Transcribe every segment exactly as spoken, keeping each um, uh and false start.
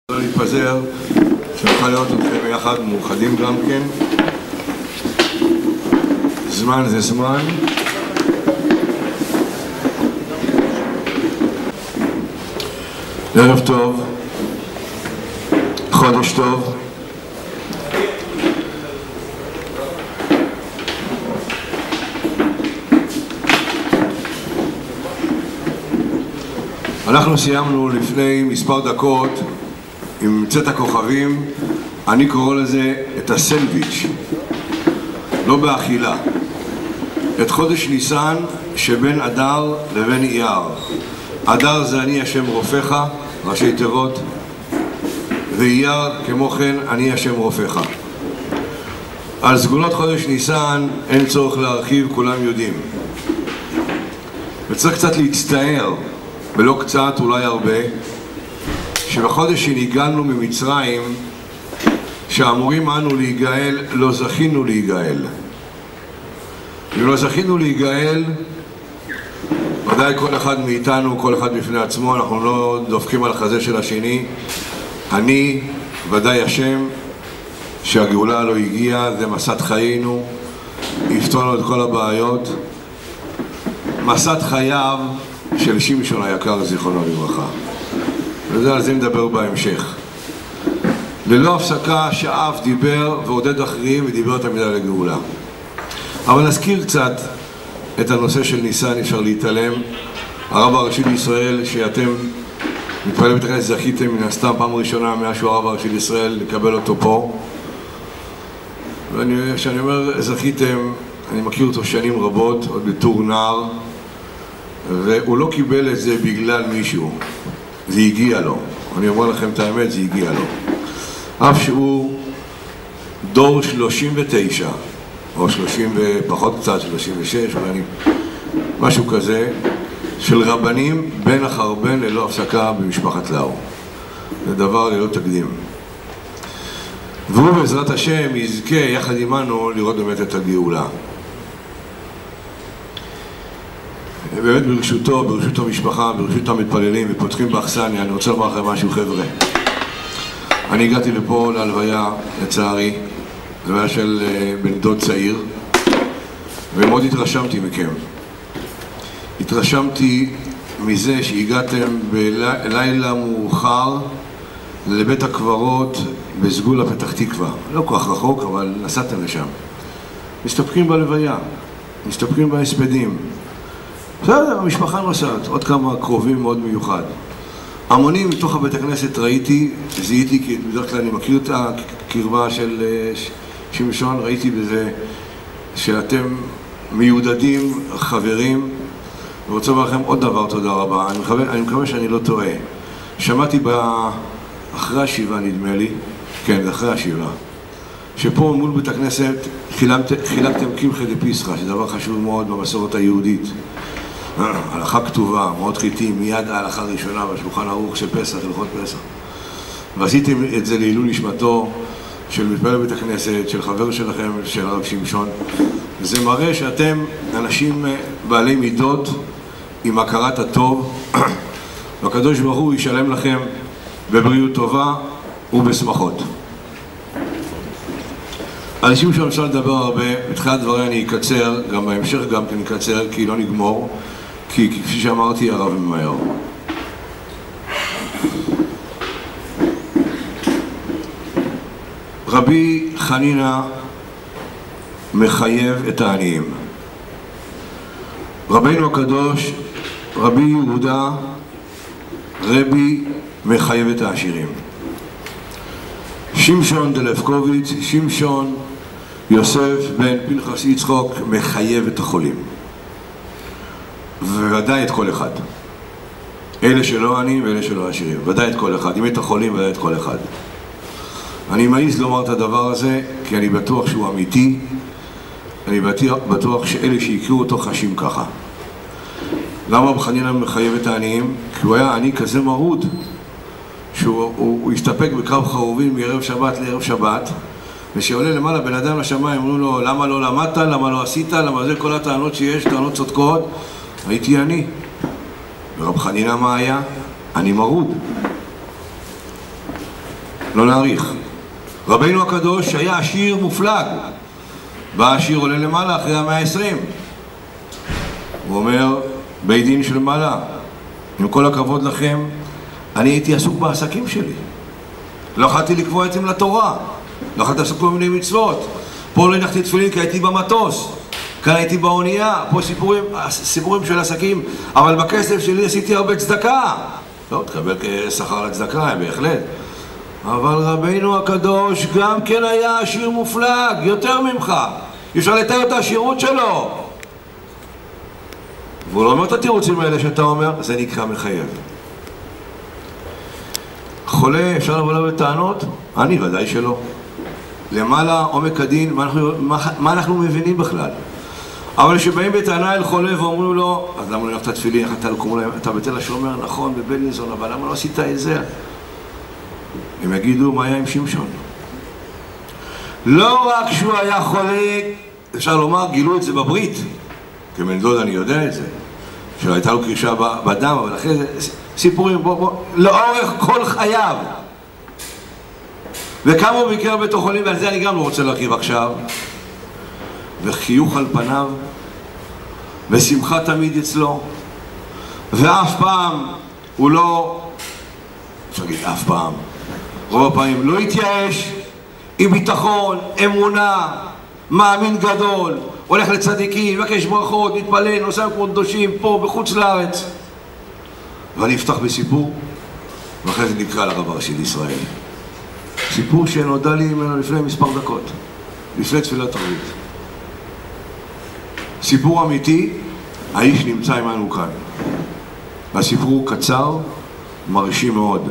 לא להתפזר, שנוכל לראות אתכם ביחד, מאוחדים גם כן. זמן זה זמן. ערב טוב, חודש טוב. אנחנו סיימנו לפני מספר דקות עם צאת הכוכבים, אני קורא לזה את הסנדוויץ', לא באכילה, את חודש ניסן שבין אדר לבין אייר. אדר זה אני השם רופאך, ראשי תיבות, ואייר כמו כן אני השם רופאך. על סגולות חודש ניסן אין צורך להרחיב, כולם יודעים, וצריך קצת להצטער, ולא קצת, אולי הרבה, שבחודש שנגאלנו ממצרים, שאמורים אנו להיגאל, לא זכינו להיגאל. אם לא זכינו להיגאל, ודאי כל אחד מאיתנו, כל אחד בפני עצמו, אנחנו לא דופקים על החזה של השני. אני, ודאי השם, שהגאולה לא הגיעה, זה מסעת חיינו, יפתור לנו את כל הבעיות. מסעת חייו של שמשון היקר, זיכרונו לברכה. וזה על זה נדבר בהמשך. ללא הפסקה שאף דיבר ועודד אחרים ודיבר תמיד על הגאולה. אבל נזכיר קצת את הנושא של ניסן, אפשר להתעלם. הרב הראשי לישראל, שאתם מתפעלים בית הכנסת, זכיתם מן הסתם פעם ראשונה מאז שהוא הרב הראשי לישראל לקבל אותו פה. וכשאני אומר זכיתם, אני מכיר אותו שנים רבות, עוד בתור נער, והוא לא קיבל את זה בגלל מישהו, זה הגיע לו. אני אומר לכם את האמת, זה הגיע לו. אף שהוא דור שלושים ותשע, או שלושים ופחות קצת, שלושים ושש, ואני, משהו כזה, של רבנים בן אחר בן ללא הפסקה במשפחת לאו. זה דבר ללא תקדים. והוא בעזרת השם יזכה יחד עמנו לראות באמת את הגאולה. באמת ברשותו, ברשות המשפחה, ברשות המתפללים ופותחים באכסניה, אני רוצה לומר לכם משהו חבר'ה. אני הגעתי לפה להלוויה, לצערי, הלוויה של בן דוד צעיר, ומאוד התרשמתי מכם. התרשמתי מזה שהגעתם בלילה מאוחר לבית הקברות בסגולה פתח תקווה. לא כל כך רחוק, אבל נסעתם לשם. מסתפקים בלוויה, מסתפקים בהספדים. בסדר, המשפחה נוסעת, עוד כמה קרובים מאוד מיוחד. המונים מתוך הבית הכנסת ראיתי, זיהיתי, כי בדרך כלל אני מכיר את הקרבה של שמשון, ראיתי בזה שאתם מיודדים, חברים, ורוצה לומר לכם עוד דבר, תודה רבה. אני מקווה, אני מקווה שאני לא טועה. שמעתי אחרי השבעה, נדמה לי, כן, אחרי השבעה, שפה מול בית הכנסת חילקתם קמחא דפסחא, שזה דבר חשוב מאוד במסורת היהודית. הלכה כתובה, מאוד חיטים, מיד ההלכה הראשונה בשולחן ערוך של פסח, הלכות פסח. ועשיתם את זה לעילוי נשמתו של מתפלל בית הכנסת, של חבר שלכם, של הרב שמשון. זה מראה שאתם אנשים בעלי מידות עם הכרת הטוב, והקדוש ברוך הוא ישלם לכם בבריאות טובה ובשמחות. על שמשון אפשר לדבר הרבה, בתחילת דברי אני אקצר, גם בהמשך גם כן אקצר, כי לא נגמור, כי כפי שאמרתי, הרב ממהר. רבי חנינה מחייב את העניים. רבינו הקדוש, רבי יהודה, רבי מחייב את העשירים. שמשון דלפקוביץ, שמשון יוסף בן פנחס יצחוק מחייב את החולים. וודאי את כל אחד. אלה שלא עניים ואלה שלא עשירים. ודאי את כל אחד. אם את החולים, ודאי את כל אחד. אני מעיז לומר את הדבר הזה, כי אני בטוח שהוא אמיתי. אני בטוח שאלה שיקראו אותו חשים ככה. למה בחנינה מחייב את העניים? כי הוא היה עני כזה מרוד, שהוא הוא, הוא הסתפק בקרב חרובים מערב שבת לערב שבת, ושעולה למעלה בן אדם לשמיים, אמרו לו, למה לא למדת, למה לא עשית, למה זה כל הטענות שיש, טענות צודקות. הייתי אני. ורב חנינה מה היה? אני מרוד. לא נאריך. רבינו הקדוש היה עשיר מופלג. בא עשיר עולה למעלה אחרי המאה העשרים. הוא אומר, בית דין של מעלה, עם כל הכבוד לכם, אני הייתי עסוק בעסקים שלי. לא יכולתי לקבוע עצם לתורה. לא יכולתי לעשות כל מיני מצוות. פה לא הנחתי תפילין כי הייתי במטוס. כאן הייתי באונייה. פה סיפורים, סיפורים של עסקים. אבל בכסף שלי עשיתי הרבה צדקה. לא, תקבל שכר לצדקה, בהחלט. אבל רבינו הקדוש גם כן היה עשיר מופלג, יותר ממך. אי אפשר לתאר את העשירות שלו. והוא לא אומר את התירוצים האלה שאתה אומר, זה נקרא מחייב. חולה, אפשר לבוא לו בטענות? אני ודאי שלא. למעלה עומק הדין, מה אנחנו, מה, מה אנחנו מבינים בכלל? אבל כשבאים בטענה אל חולה ואומרים לו, אז למה לא הלכת תפילין, איך אתה לקום להם, אתה בתל השומר, נכון, בבלינסון, אבל למה לא עשית את זה? הם יגידו, מה היה עם שמשון? לא רק שהוא היה חולה, אפשר לומר, גילו את זה בברית. כבן דוד אני יודע את זה, שלא הייתה לו קרישה בדם, אבל אחרי זה סיפורים, בוא, בוא, לאורך כל חייו. וכמה הוא ביקר בתוך חולים, ועל זה אני גם לא רוצה להרחיב עכשיו. וחיוך על פניו, ושמחה תמיד אצלו, ואף פעם הוא לא, אפשר להגיד אף פעם, רוב הפעמים לא התייאש, עם ביטחון, אמונה, מאמין גדול, הולך לצדיקים, מבקש ברכות, מתפלל, נוסע מקומות קדושים, פה בחוץ לארץ. ואני אפתח בסיפור, ואחרי זה נקרא לרב הראשי לישראל. סיפור שנודע לי ממנו לפני מספר דקות, לפני תפילת ערבית. סיפור אמיתי, האיש נמצא עמנו כאן. והסיפור קצר, מרשים מאוד.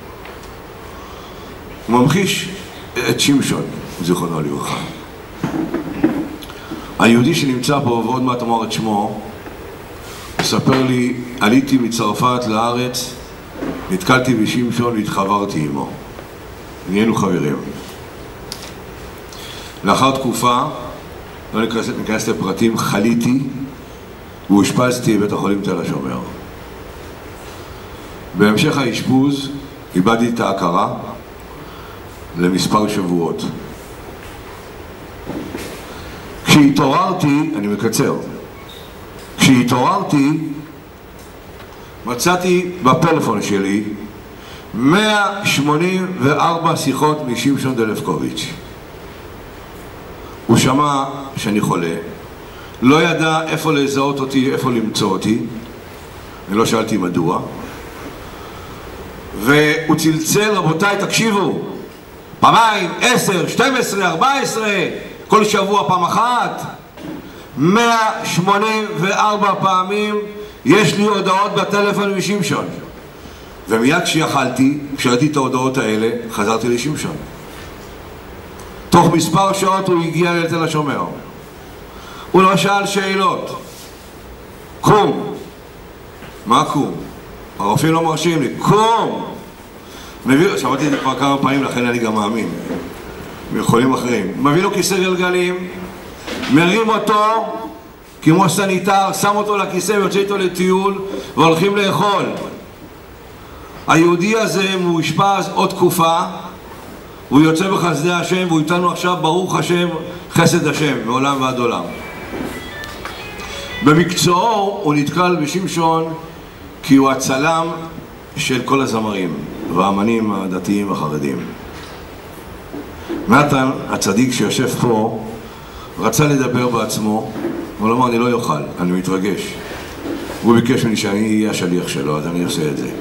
הוא ממחיש את שמשון, זיכרונו לברכה. היהודי שנמצא פה, ועוד מעט אמר את שמו, מספר לי, עליתי מצרפת לארץ, נתקלתי בשמשון והתחברתי עמו. נהיינו חברים. לאחר תקופה, לא ניכנס, ניכנס לפרטים, חליתי ואושפזתי בבית החולים תל השומר. בהמשך האשפוז איבדתי את ההכרה למספר שבועות. כשהתעוררתי, אני מקצר, כשהתעוררתי מצאתי בפלאפון שלי מאה שמונים וארבע שיחות משמשון דלבקוביץ'. הוא שמע שאני חולה, לא ידע איפה לזהות אותי, איפה למצוא אותי, אני לא שאלתי מדוע, והוא צלצל, רבותיי, תקשיבו, פעמיים, עשר, שתים עשרה, ארבע עשרה, כל שבוע פעם אחת, מאה שמונים וארבע פעמים יש לי הודעות בטלפון משמשון. ומיד כשיכלתי, כשראיתי את ההודעות האלה, חזרתי לשמשון. תוך מספר שעות הוא הגיע לתל השומר. הוא לא שאל שאלות. קום. מה קום? הרופאים לא מרשים לי. קום! מביא, שמעתי את זה כבר כמה פעמים, לכן אני גם מאמין. מחולים אחרים. מביא לו כיסא גלגלים, מרים אותו כמו סניטר, שם אותו לכיסא ויוצא איתו לטיול, והולכים לאכול. היהודי הזה מאושפז עוד תקופה, הוא יוצא בחסדי השם, והוא איתנו עכשיו, ברוך השם, חסד השם, מעולם ועד עולם. במקצועו הוא נתקל בשמשון, כי הוא הצלם של כל הזמרים, והאמנים הדתיים החרדים. נתן, הצדיק שיושב פה, רצה לדבר בעצמו, אבל אמר, אני לא יוכל, אני מתרגש. הוא ביקש ממני שאני אהיה השליח שלו, אז אני עושה את זה.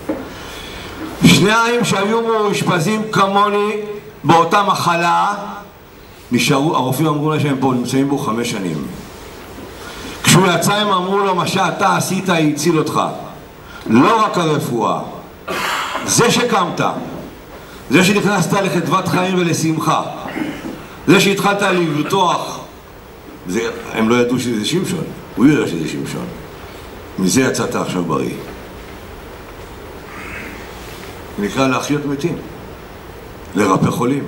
שניים שהיו מאושפזים כמוני באותה מחלה, נשארו, הרופאים אמרו לה שהם פה נמצאים בו חמש שנים. כשהוא יצא הם אמרו לו, מה שאתה עשית הציל אותך. לא רק הרפואה, זה שקמת, זה שנכנסת לחדוות חיים ולשמחה, זה שהתחלת לבטוח, זה, הם לא ידעו שזה שמשון, הוא יודע שזה שמשון. מזה יצאת עכשיו בריא. נקרא להחיות מתים, לרפא חולים.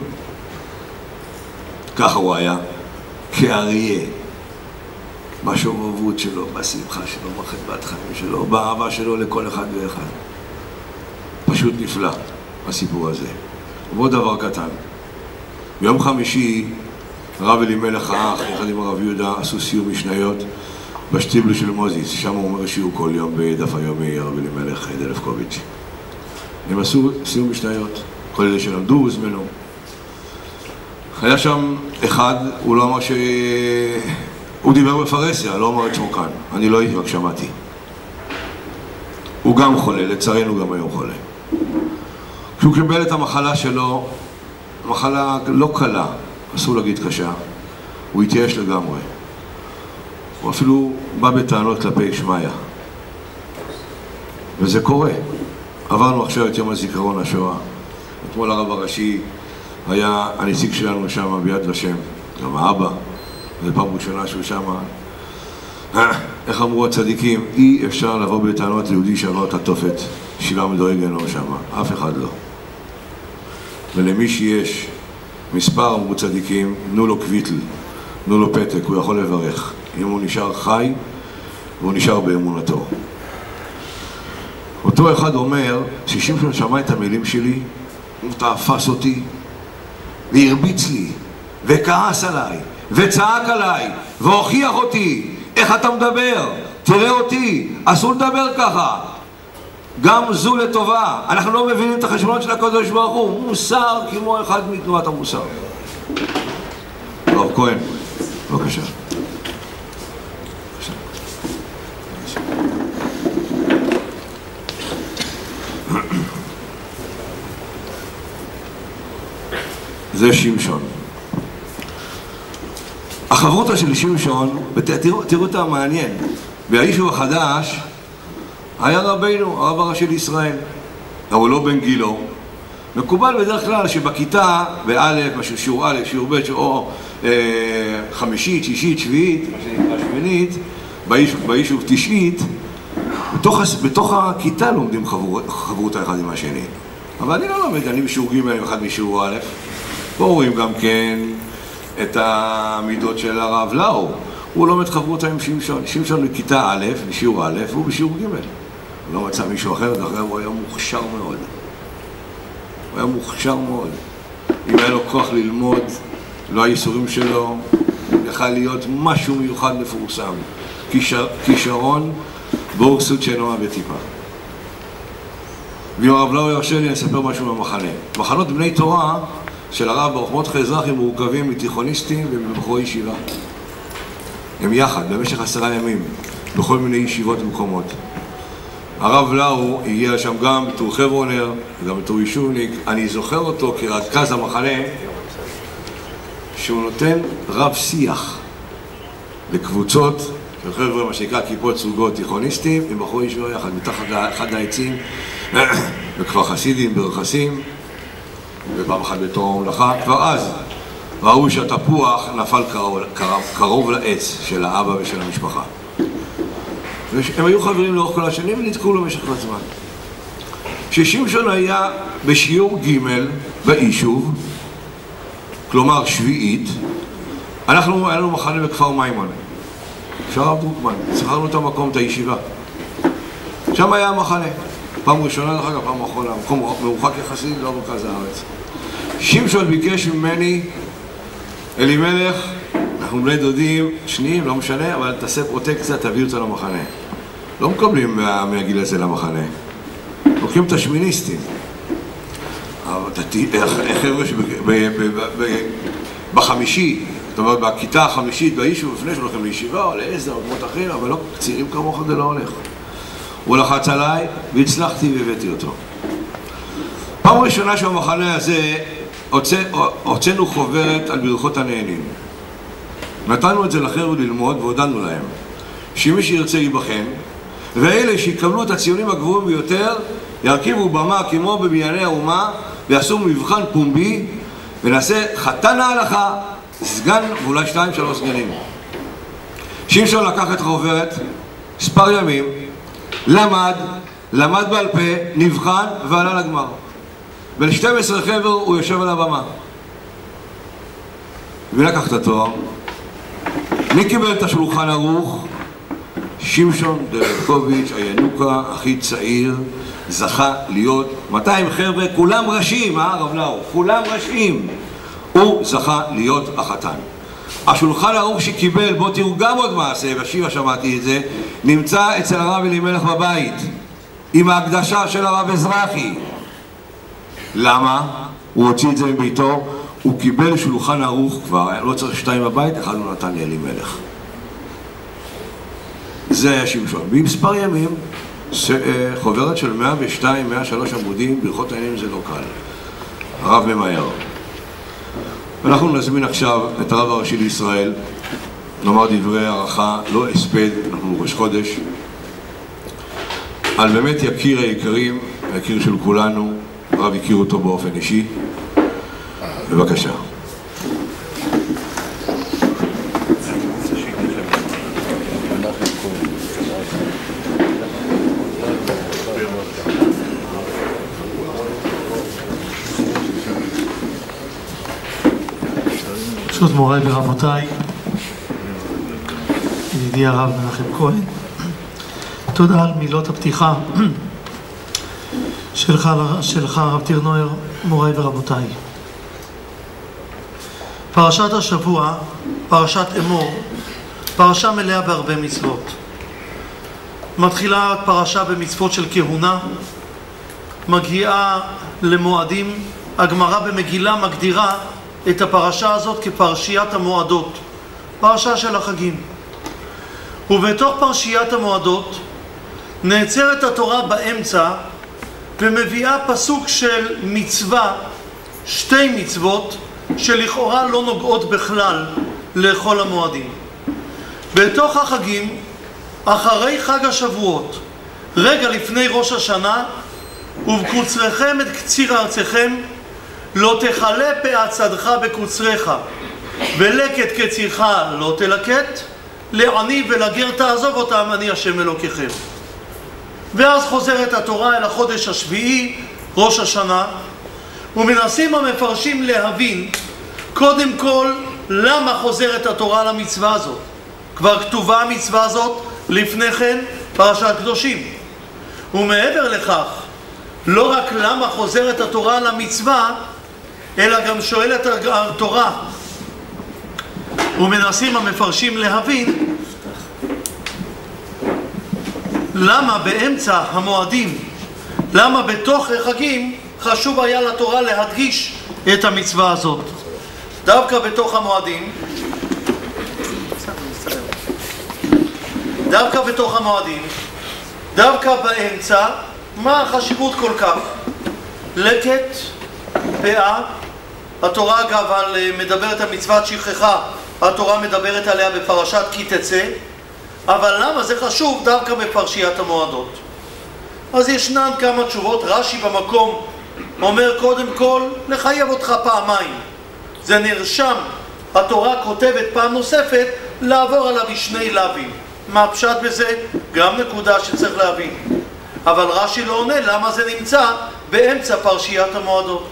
ככה הוא היה, כאריה, בשובבות שלו, בשמחה שלו, בחדוות חיים שלו, באהבה שלו לכל אחד ואחד. פשוט נפלא, הסיפור הזה. ועוד דבר קטן. ביום חמישי, הרב אלימלך האח, יחד עם הרב יהודה, עשו סיום משניות בשטיבל של מוזיס. שם הוא אומר שיעור כל יום בדף היומי, הרב אלימלך דלפקוביץ'. הם עשו סיום משניות. כל אלה שלמדו הוזמנו. היה שם אחד, הוא לא אמר ש... הוא דיבר בפרסיה, לא אמר את שמו כאן. אני לא הייתי, רק שמעתי. הוא גם חולה, לצערנו גם היום חולה. כשהוא קיבל את המחלה שלו, מחלה לא קלה, אסור להגיד קשה, הוא התייאש לגמרי. הוא אפילו בא בטענות כלפי שמעיה. וזה קורה. עברנו עכשיו את יום הזיכרון השואה. אתמול הרב הראשי היה הנציג שלנו שם ביד ושם, גם האבא, זו פעם ראשונה שהוא שם. איך אמרו הצדיקים, אי אפשר לבוא בטענות ליהודי שעבר את התופת, שילה מדורי גיהנום שם, אף אחד לא. ולמי שיש מספר אמרו צדיקים, תנו לו קוויטל, תנו לו פתק, הוא יכול לברך. אם הוא נשאר חי, והוא נשאר באמונתו. אותו אחד אומר, ששמשון שמע את המילים שלי, הוא תאפס אותי, והרביץ לי, וכעס עליי, וצעק עליי, והוכיח אותי, איך אתה מדבר? תראה אותי, אסור לדבר ככה. גם זו לטובה. אנחנו לא מבינים את החשבונות של הקדוש ברוך הוא. מוסר כמו אחד מתנועת המוסר. הרב כהן, בבקשה. זה שמשון. החברותא של שמשון, ותראו, תראו את המעניין, והיישוב החדש היה רבינו, הרב הראשי לישראל, אבל לא בן גילו. מקובל בדרך כלל שבכיתה, באלף, משהו שיעור א', שיעור ב', או אה, חמישית, שישית, שביעית, מה שנקרא שמינית, ביישוב, ביישוב תשעית, בתוך, בתוך הכיתה לומדים חבור, חברותא אחד עם השני. אבל אני לא לומד, אני בשיעור ג' עם אחד משיעור א', פה רואים גם כן את המידות של הרב לאו. הוא לומד חברותא עם שמשון. שמשון בכיתה א', בשיעור א', והוא בשיעור ג'. הוא לא מצא מישהו אחר, דרך אגב הוא היה מוכשר מאוד. הוא היה מוכשר מאוד. אם היה לו כוח ללמוד, לא הייסורים שלו, יכל להיות משהו מיוחד מפורסם. כישר, כישרון באורסות שנועה בטיפה. ואם הרב לאו ירשה לי, אני אספר משהו מהמחנה. מחנות בני תורה של הרב ברוך מרדכי אזרחי מורכבים מתיכוניסטים ומבחורי ישיבה. הם יחד, במשך עשרה ימים, בכל מיני ישיבות ומקומות. הרב לאו הגיע שם גם בתור חברונר, וגם בתור יישובניק. אני זוכר אותו כרכז המחנה, שהוא נותן רב שיח לקבוצות של חבר'ה, מה שנקרא כיפות סרוגות תיכוניסטים, עם בחורי ישיבה יחד, מתחת לאחד העצים, בכפר חסידים, ברכסים, ופעם אחת בתור הממלכה. כבר אז ראו שהתפוח נפל קרוב, קרוב, קרוב לעץ של האבא ושל המשפחה. הם היו חברים לאורך כל השנים ונתקעו למשך הזמן. כששמשון היה בשיעור ג' ביישוב, כלומר שביעית, אנחנו היה לנו מחנה בכפר מימון. שרב דרוקמן, שכרנו את המקום, את הישיבה. שם היה המחנה. פעם ראשונה, דרך אגב, פעם אחרונה, מקום מרוחק יחסית, לא מרכז הארץ. שמשון ביקש ממני, אלימלך, אנחנו בני דודים, שניים, לא משנה, אבל תעשה פרוטקציה, תביא אותה למחנה. לא מקבלים מה, מהגיל הזה למחנה. לוקחים את השמיניסטים. חבר'ה שבחמישי, זאת אומרת, בכיתה החמישית ביישוב, לפני שהולכים לישיבה או לעזר או כמות אחרים, אבל לא קצירים כמוך זה לא הולך. הוא לחץ עליי והצלחתי והבאתי אותו. פעם ראשונה שהמחנה הזה הוצאנו חוברת על ברכות הנהנים. נתנו את זה לחבר'ה ללמוד והודענו להם שמי שירצה להיבחן, ואלה שיקבלו את הציונים הגבוהים ביותר ירכיבו במה כמו בבנייני האומה ויעשו מבחן פומבי ונעשה חתן ההלכה, סגן ואולי שתיים שלוש סגנים. שמשון לקח את החוברת, מספר ימים, למד, למד בעל פה, נבחן ועלה לגמר. ול-שתים עשרה חבר הוא יושב על הבמה. ולקח את התואר. מי קיבל את השולחן ערוך? שמשון דלפקוביץ', הינוקה, הכי צעיר, זכה להיות מאתיים חבר'ה, כולם ראשים, אה הרב לאו? כולם ראשים. הוא זכה להיות החתן. השולחן ערוך שקיבל, בוא תראו גם עוד מעשה, בשיבה שמעתי את זה, נמצא אצל הרב אלימלך בבית, עם ההקדשה של הרב אזרחי. למה? הוא הוציא את זה מביתו, הוא קיבל שולחן ערוך כבר, לא צריך שתיים בבית, אחד הוא נתן לאלימלך. זה היה שמשון. במספר ימים, חוברת של מאה ושתיים מאה ושלוש עמודים, ברכות העניינים זה לא קל. הרב ממהר. אנחנו נזמין עכשיו את הרב הראשי לישראל, נאמר דברי הערכה, לא הספד, אנחנו ראש חודש, על באמת יקיר היקרים, היקיר של כולנו, הרב הכיר אותו באופן אישי. בבקשה. ברשות מוריי ורבותיי, ידידי הרב מנחם כהן, תודה על מילות הפתיחה שלך, שלך הרב טירנויר, מוריי ורבותיי. פרשת השבוע, פרשת אמור, פרשה מלאה בהרבה מצוות. מתחילה פרשה במצוות של כהונה, מגיעה למועדים. הגמרא במגילה מגדירה את הפרשה הזאת כפרשיית המועדות, פרשה של החגים. ובתוך פרשיית המועדות נעצרת התורה באמצע ומביאה פסוק של מצווה, שתי מצוות שלכאורה לא נוגעות בכלל לכל המועדים. בתוך החגים, אחרי חג השבועות, רגע לפני ראש השנה, ובקוצריכם את קציר ארציכם, לא תחלה פאת שדך בקוצריך, ולקט קצירך לא תלקט, לעני ולגר תעזוב אותם, אני השם אלוקיכם. ואז חוזרת התורה אל החודש השביעי, ראש השנה, ומנסים המפרשים להבין קודם כל למה חוזרת התורה למצווה הזאת. כבר כתובה המצווה הזאת לפני כן פרשת קדושים. ומעבר לכך, לא רק למה חוזרת התורה למצווה, אלא גם שואלת התורה, ומנסים המפרשים להבין למה באמצע המועדים, למה בתוך החגים חשוב היה לתורה להדגיש את המצווה הזאת. דווקא בתוך המועדים, דווקא בתוך המועדים, דווקא באמצע, מה החשיבות כל כך? לקט, פאה, התורה אגב מדברת על מצוות שכחה, התורה מדברת עליה בפרשת כי תצא, אבל למה זה חשוב דווקא בפרשיית המועדות? אז ישנן כמה תשובות. רש"י במקום אומר קודם כל לחייב אותך פעמיים, זה נרשם, התורה כותבת פעם נוספת לעבור עליו בשני לבים. מה הפשט בזה? גם נקודה שצריך להבין. אבל רש"י לא עונה למה זה נמצא באמצע פרשיית המועדות.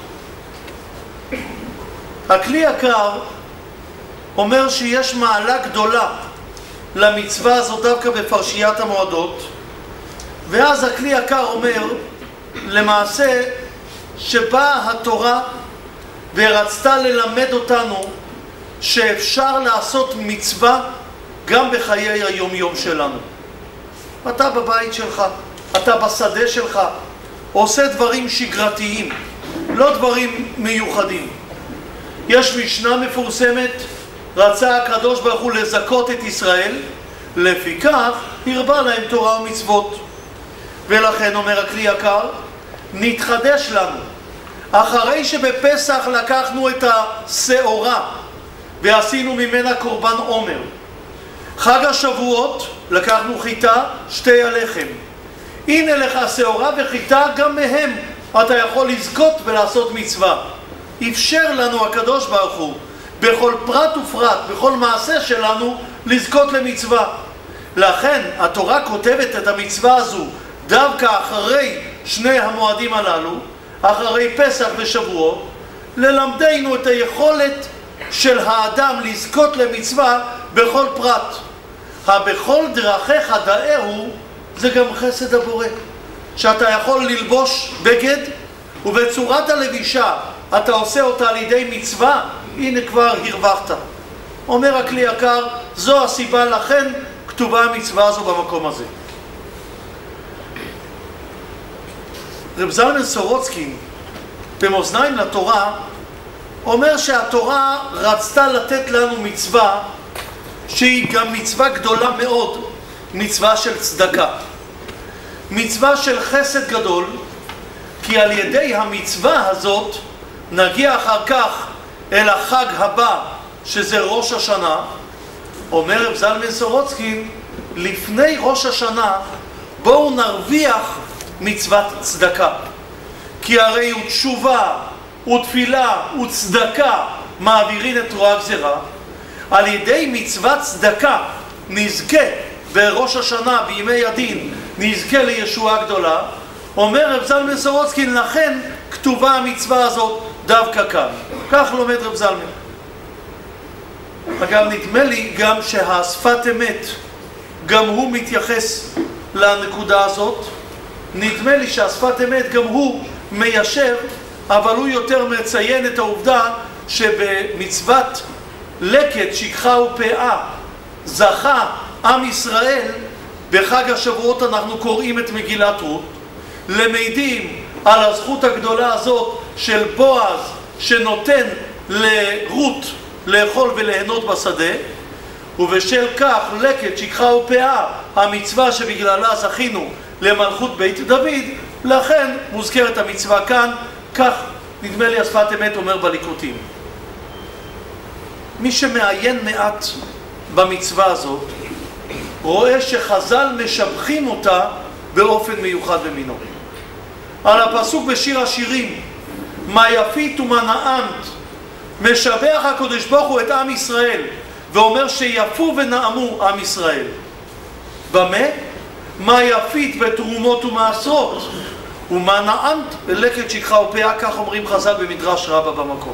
הכלי יקר אומר שיש מעלה גדולה למצווה הזאת דווקא בפרשיית המועדות, ואז הכלי יקר אומר למעשה שבאה התורה ורצתה ללמד אותנו שאפשר לעשות מצווה גם בחיי היום יום שלנו. אתה בבית שלך, אתה בשדה שלך, עושה דברים שגרתיים, לא דברים מיוחדים. יש משנה מפורסמת, רצה הקדוש ברוך הוא לזכות את ישראל, לפיכך הרבה להם תורה ומצוות. ולכן אומר הכלי יקר, נתחדש לנו, אחרי שבפסח לקחנו את השעורה ועשינו ממנה קורבן עומר, חג השבועות לקחנו חיטה, שתי הלחם, הנה לך שעורה וחיטה, גם מהם אתה יכול לזכות ולעשות מצווה. אפשר לנו הקדוש ברוך הוא בכל פרט ופרט, בכל מעשה שלנו, לזכות למצווה. לכן התורה כותבת את המצווה הזו דווקא אחרי שני המועדים הללו, אחרי פסח ושבועות, ללמדנו את היכולת של האדם לזכות למצווה בכל פרט. הבכל דרכיך דאהו, זה גם חסד הבורא, שאתה יכול ללבוש בגד, ובצורת הלבישה אתה עושה אותה על ידי מצווה, הנה כבר הרווחת. אומר הכלי יקר, זו הסיבה לכן כתובה המצווה הזו במקום הזה. רב זלמן סורוצקין במאזניים לתורה אומר שהתורה רצתה לתת לנו מצווה שהיא גם מצווה גדולה מאוד, מצווה של צדקה, מצווה של חסד גדול, כי על ידי המצווה הזאת נגיע אחר כך אל החג הבא שזה ראש השנה. אומר רב זלמן סורוצקין, לפני ראש השנה בואו נרוויח מצוות צדקה, כי הרי הוא תשובה ותפילה וצדקה מעבירים את רוע הגזירה. על ידי מצוות צדקה נזכה בראש השנה בימי הדין, נזכה לישועה גדולה. אומר רב זלמן סורוצקין, לכן כתובה המצווה הזאת דווקא כאן. כך לומד רב זלמן. אגב, נדמה לי גם שהשפת אמת גם הוא מתייחס לנקודה הזאת. נדמה לי שהשפת אמת גם הוא מיישב, אבל הוא יותר מציין את העובדה שבמצוות לקט, שכחה ופאה זכה עם ישראל. בחג השבועות אנחנו קוראים את מגילת רות, למדים על הזכות הגדולה הזאת של בועז שנותן לרות לאכול וליהנות בשדה, ובשל כך לקט, שכחה ופאה, המצווה שבגללה זכינו למלכות בית דוד, לכן מוזכרת המצווה כאן. כך נדמה לי השפת אמת אומר בליקוטים. מי שמעיין מעט במצווה הזאת רואה שחז"ל משבחים אותה באופן מיוחד במינו. על הפסוק בשיר השירים, מה יפית ומה נעמת, משבח הקדוש ברוך הוא את עם ישראל ואומר שיפו ונעמו עם ישראל. במה? מה יפית בתרומות ומעשרות, ומה נעמת בלקט, שכחה ופאה, כך אומרים חז"ל במדרש רבה במקום.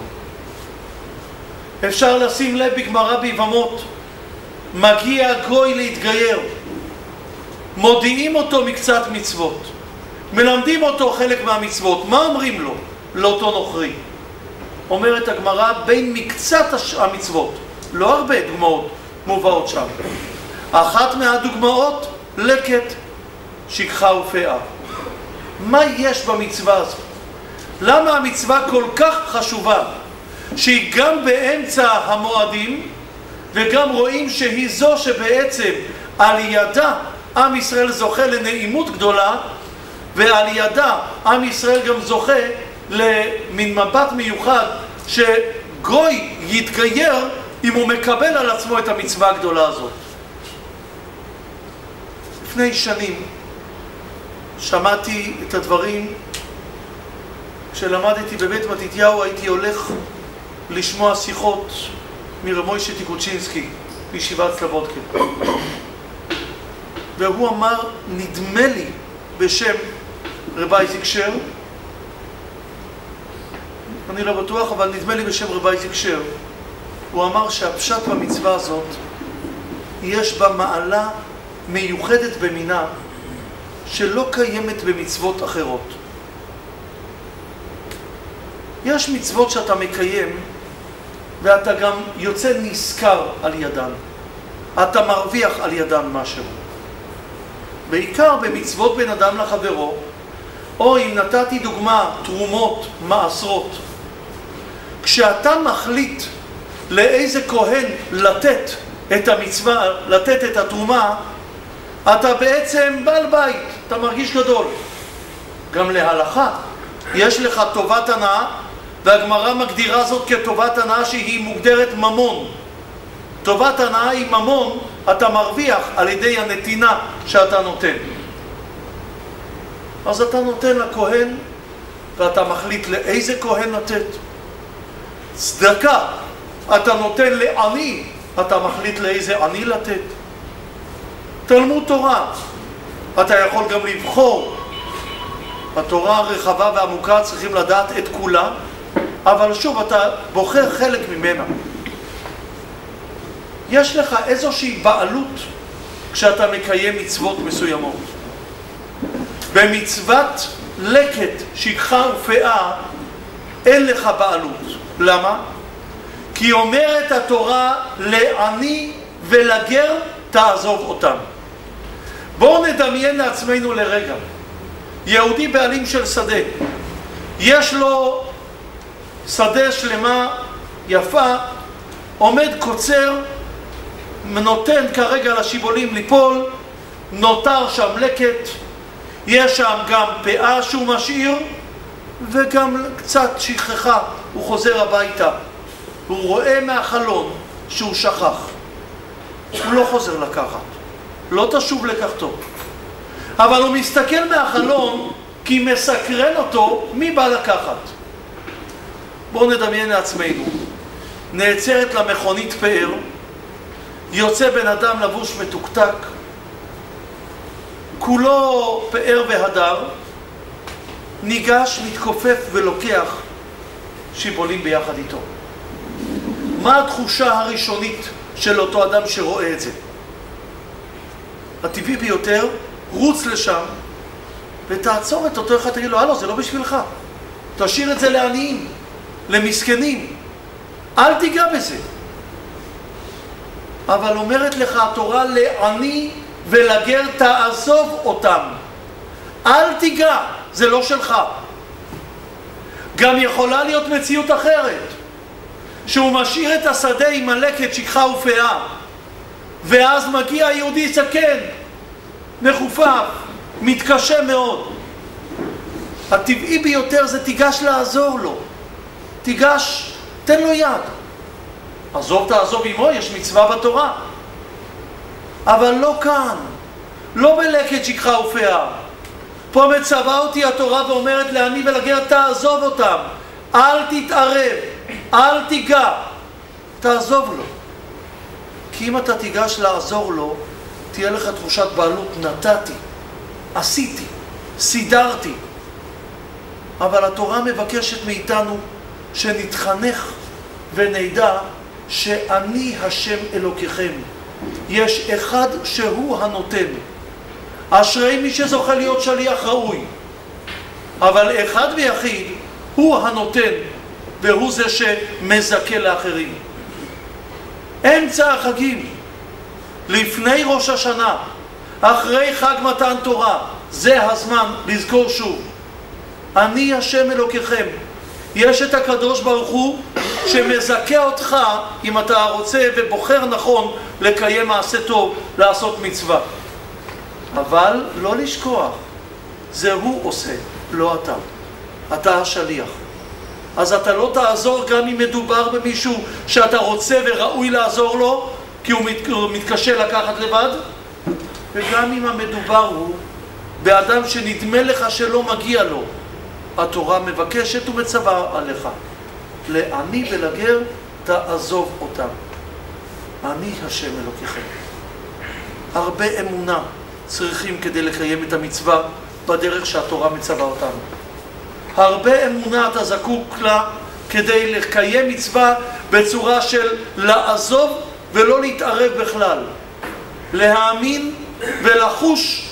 אפשר לשים לב בגמרא ביבמות, מגיע גוי להתגייר, מודיעים אותו מקצת מצוות, מלמדים אותו חלק מהמצוות. מה אומרים לו? לאותו נוכרי. אומרת הגמרא, בין מקצת המצוות, לא הרבה דוגמאות מובאות שם, אחת מהדוגמאות לקט, שכחה ופאה. מה יש במצווה הזאת? למה המצווה כל כך חשובה שהיא גם באמצע המועדים, וגם רואים שהיא זו שבעצם על ידה עם ישראל זוכה לנעימות גדולה, ועל ידה עם ישראל גם זוכה למין מבט מיוחד שגוי יתגייר אם הוא מקבל על עצמו את המצווה הגדולה הזאת. לפני שנים שמעתי את הדברים. כשלמדתי בבית מתתיהו הייתי הולך לשמוע שיחות מרב מוישה טיקוצ'ינסקי בישיבת סלובודקה, והוא אמר, נדמה לי בשם רב אייזיק שר, אני לא בטוח, אבל נדמה לי בשם רב אייזיק שר, הוא אמר שהפשט במצווה הזאת יש בה מעלה מיוחדת במינה שלא קיימת במצוות אחרות. יש מצוות שאתה מקיים ואתה גם יוצא נזכר על ידן, אתה מרוויח על ידן משהו, בעיקר במצוות בין אדם לחברו, או אם נתתי דוגמה תרומות, מעשרות. כשאתה מחליט לאיזה כהן לתת את המצווה, לתת את התרומה, אתה בעצם בעל בית, אתה מרגיש גדול. גם להלכה יש לך טובת הנאה, והגמרא מגדירה זאת כטובת הנאה שהיא מוגדרת ממון. טובת הנאה היא ממון, אתה מרוויח על ידי הנתינה שאתה נותן. אז אתה נותן לכהן ואתה מחליט לאיזה כהן לתת. צדקה, אתה נותן לעני, אתה מחליט לאיזה עני לתת. תלמוד תורה, אתה יכול גם לבחור. התורה הרחבה והעמוקה צריכים לדעת את כולה, אבל שוב אתה בוחר חלק ממנה. יש לך איזושהי בעלות כשאתה מקיים מצוות מסוימות. במצוות לקט, שכחה ופאה, אין לך בעלות. למה? כי אומרת התורה, לעני ולגר תעזוב אותם. בואו נדמיין לעצמנו לרגע. יהודי בעלים של שדה. יש לו שדה שלמה, יפה, עומד קוצר, נותן כרגע לשיבולים ליפול, נותר שם לקט, יש שם גם פאה שהוא משאיר, וגם קצת שכחה, הוא חוזר הביתה. הוא רואה מהחלון שהוא שכח. הוא לא חוזר לקחת. לא תשוב לקחתו. אבל הוא מסתכל מהחלון, כי מסקרן אותו מי בא לקחת. בואו נדמיין לעצמנו. נעצרת למכונית פאר, יוצא בן אדם לבוש מתוקתק, כולו פאר והדר, ניגש, מתכופף ולוקח שיבולים ביחד איתו. מה התחושה הראשונית של אותו אדם שרואה את זה? הטבעי ביותר, רוץ לשם ותעצור את אותו אחד, תגיד לו, הלו, זה לא בשבילך. תשאיר את זה לעניים, למסכנים. אל תיגע בזה. אבל אומרת לך התורה, לעני ולגר תעזוב אותם. אל תיגע, זה לא שלך. גם יכולה להיות מציאות אחרת, שהוא משאיר את השדה עם מלקת, שכחה ופאה, ואז מגיע יהודי סכן, מחופף, מתקשה מאוד. הטבעי ביותר זה תיגש לעזור לו. תיגש, תן לו יד. עזוב תעזוב עמו, יש מצווה בתורה. אבל לא כאן, לא בלקט שכחה ופאה. פה מצווה אותי התורה ואומרת לעני ולגר תעזוב אותם. אל תתערב, אל תיגע, תעזוב לו. כי אם אתה תיגש לעזור לו, תהיה לך תחושת בעלות, נתתי, עשיתי, סידרתי. אבל התורה מבקשת מאיתנו שנתחנך ונדע שאני השם אלוקיכם. יש אחד שהוא הנותן. אשרי מי שזוכה להיות שליח ראוי. אבל אחד ויחיד הוא הנותן, והוא זה שמזכה לאחרים. אמצע החגים, לפני ראש השנה, אחרי חג מתן תורה, זה הזמן לזכור שוב. אני השם אלוקיכם. יש את הקדוש ברוך הוא שמזכה אותך אם אתה רוצה ובוחר נכון לקיים מעשה טוב, לעשות מצווה. אבל לא לשכוח, זה הוא עושה, לא אתה. אתה השליח. אז אתה לא תעזור גם אם מדובר במישהו שאתה רוצה וראוי לעזור לו, כי הוא מת, מתקשה לקחת לבד, וגם אם המדובר הוא באדם שנדמה לך שלא מגיע לו, התורה מבקשת ומצווה עליך. לעני ולגר תעזוב אותם. אני השם אלוקיכם. הרבה אמונה צריכים כדי לקיים את המצווה בדרך שהתורה מצווה אותנו. הרבה אמונה אתה זקוק לה כדי לקיים מצווה בצורה של לעזוב ולא להתערב בכלל. להאמין ולחוש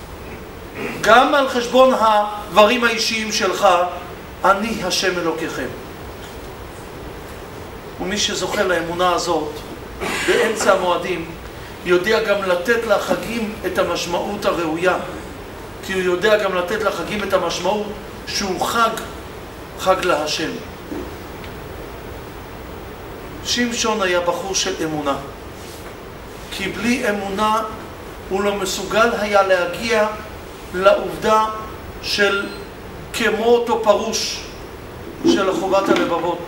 גם על חשבון הדברים האישיים שלך, אני השם אלוקיכם. ומי שזוכה לאמונה הזאת באמצע המועדים יודע גם לתת לחגים את המשמעות הראויה, כי הוא יודע גם לתת לחגים את המשמעות שהוא חג, חג להשם. שמשון היה בחור של אמונה, כי בלי אמונה הוא לא מסוגל היה להגיע לעובדה של כמו אותו פרוש של חובת הלבבות,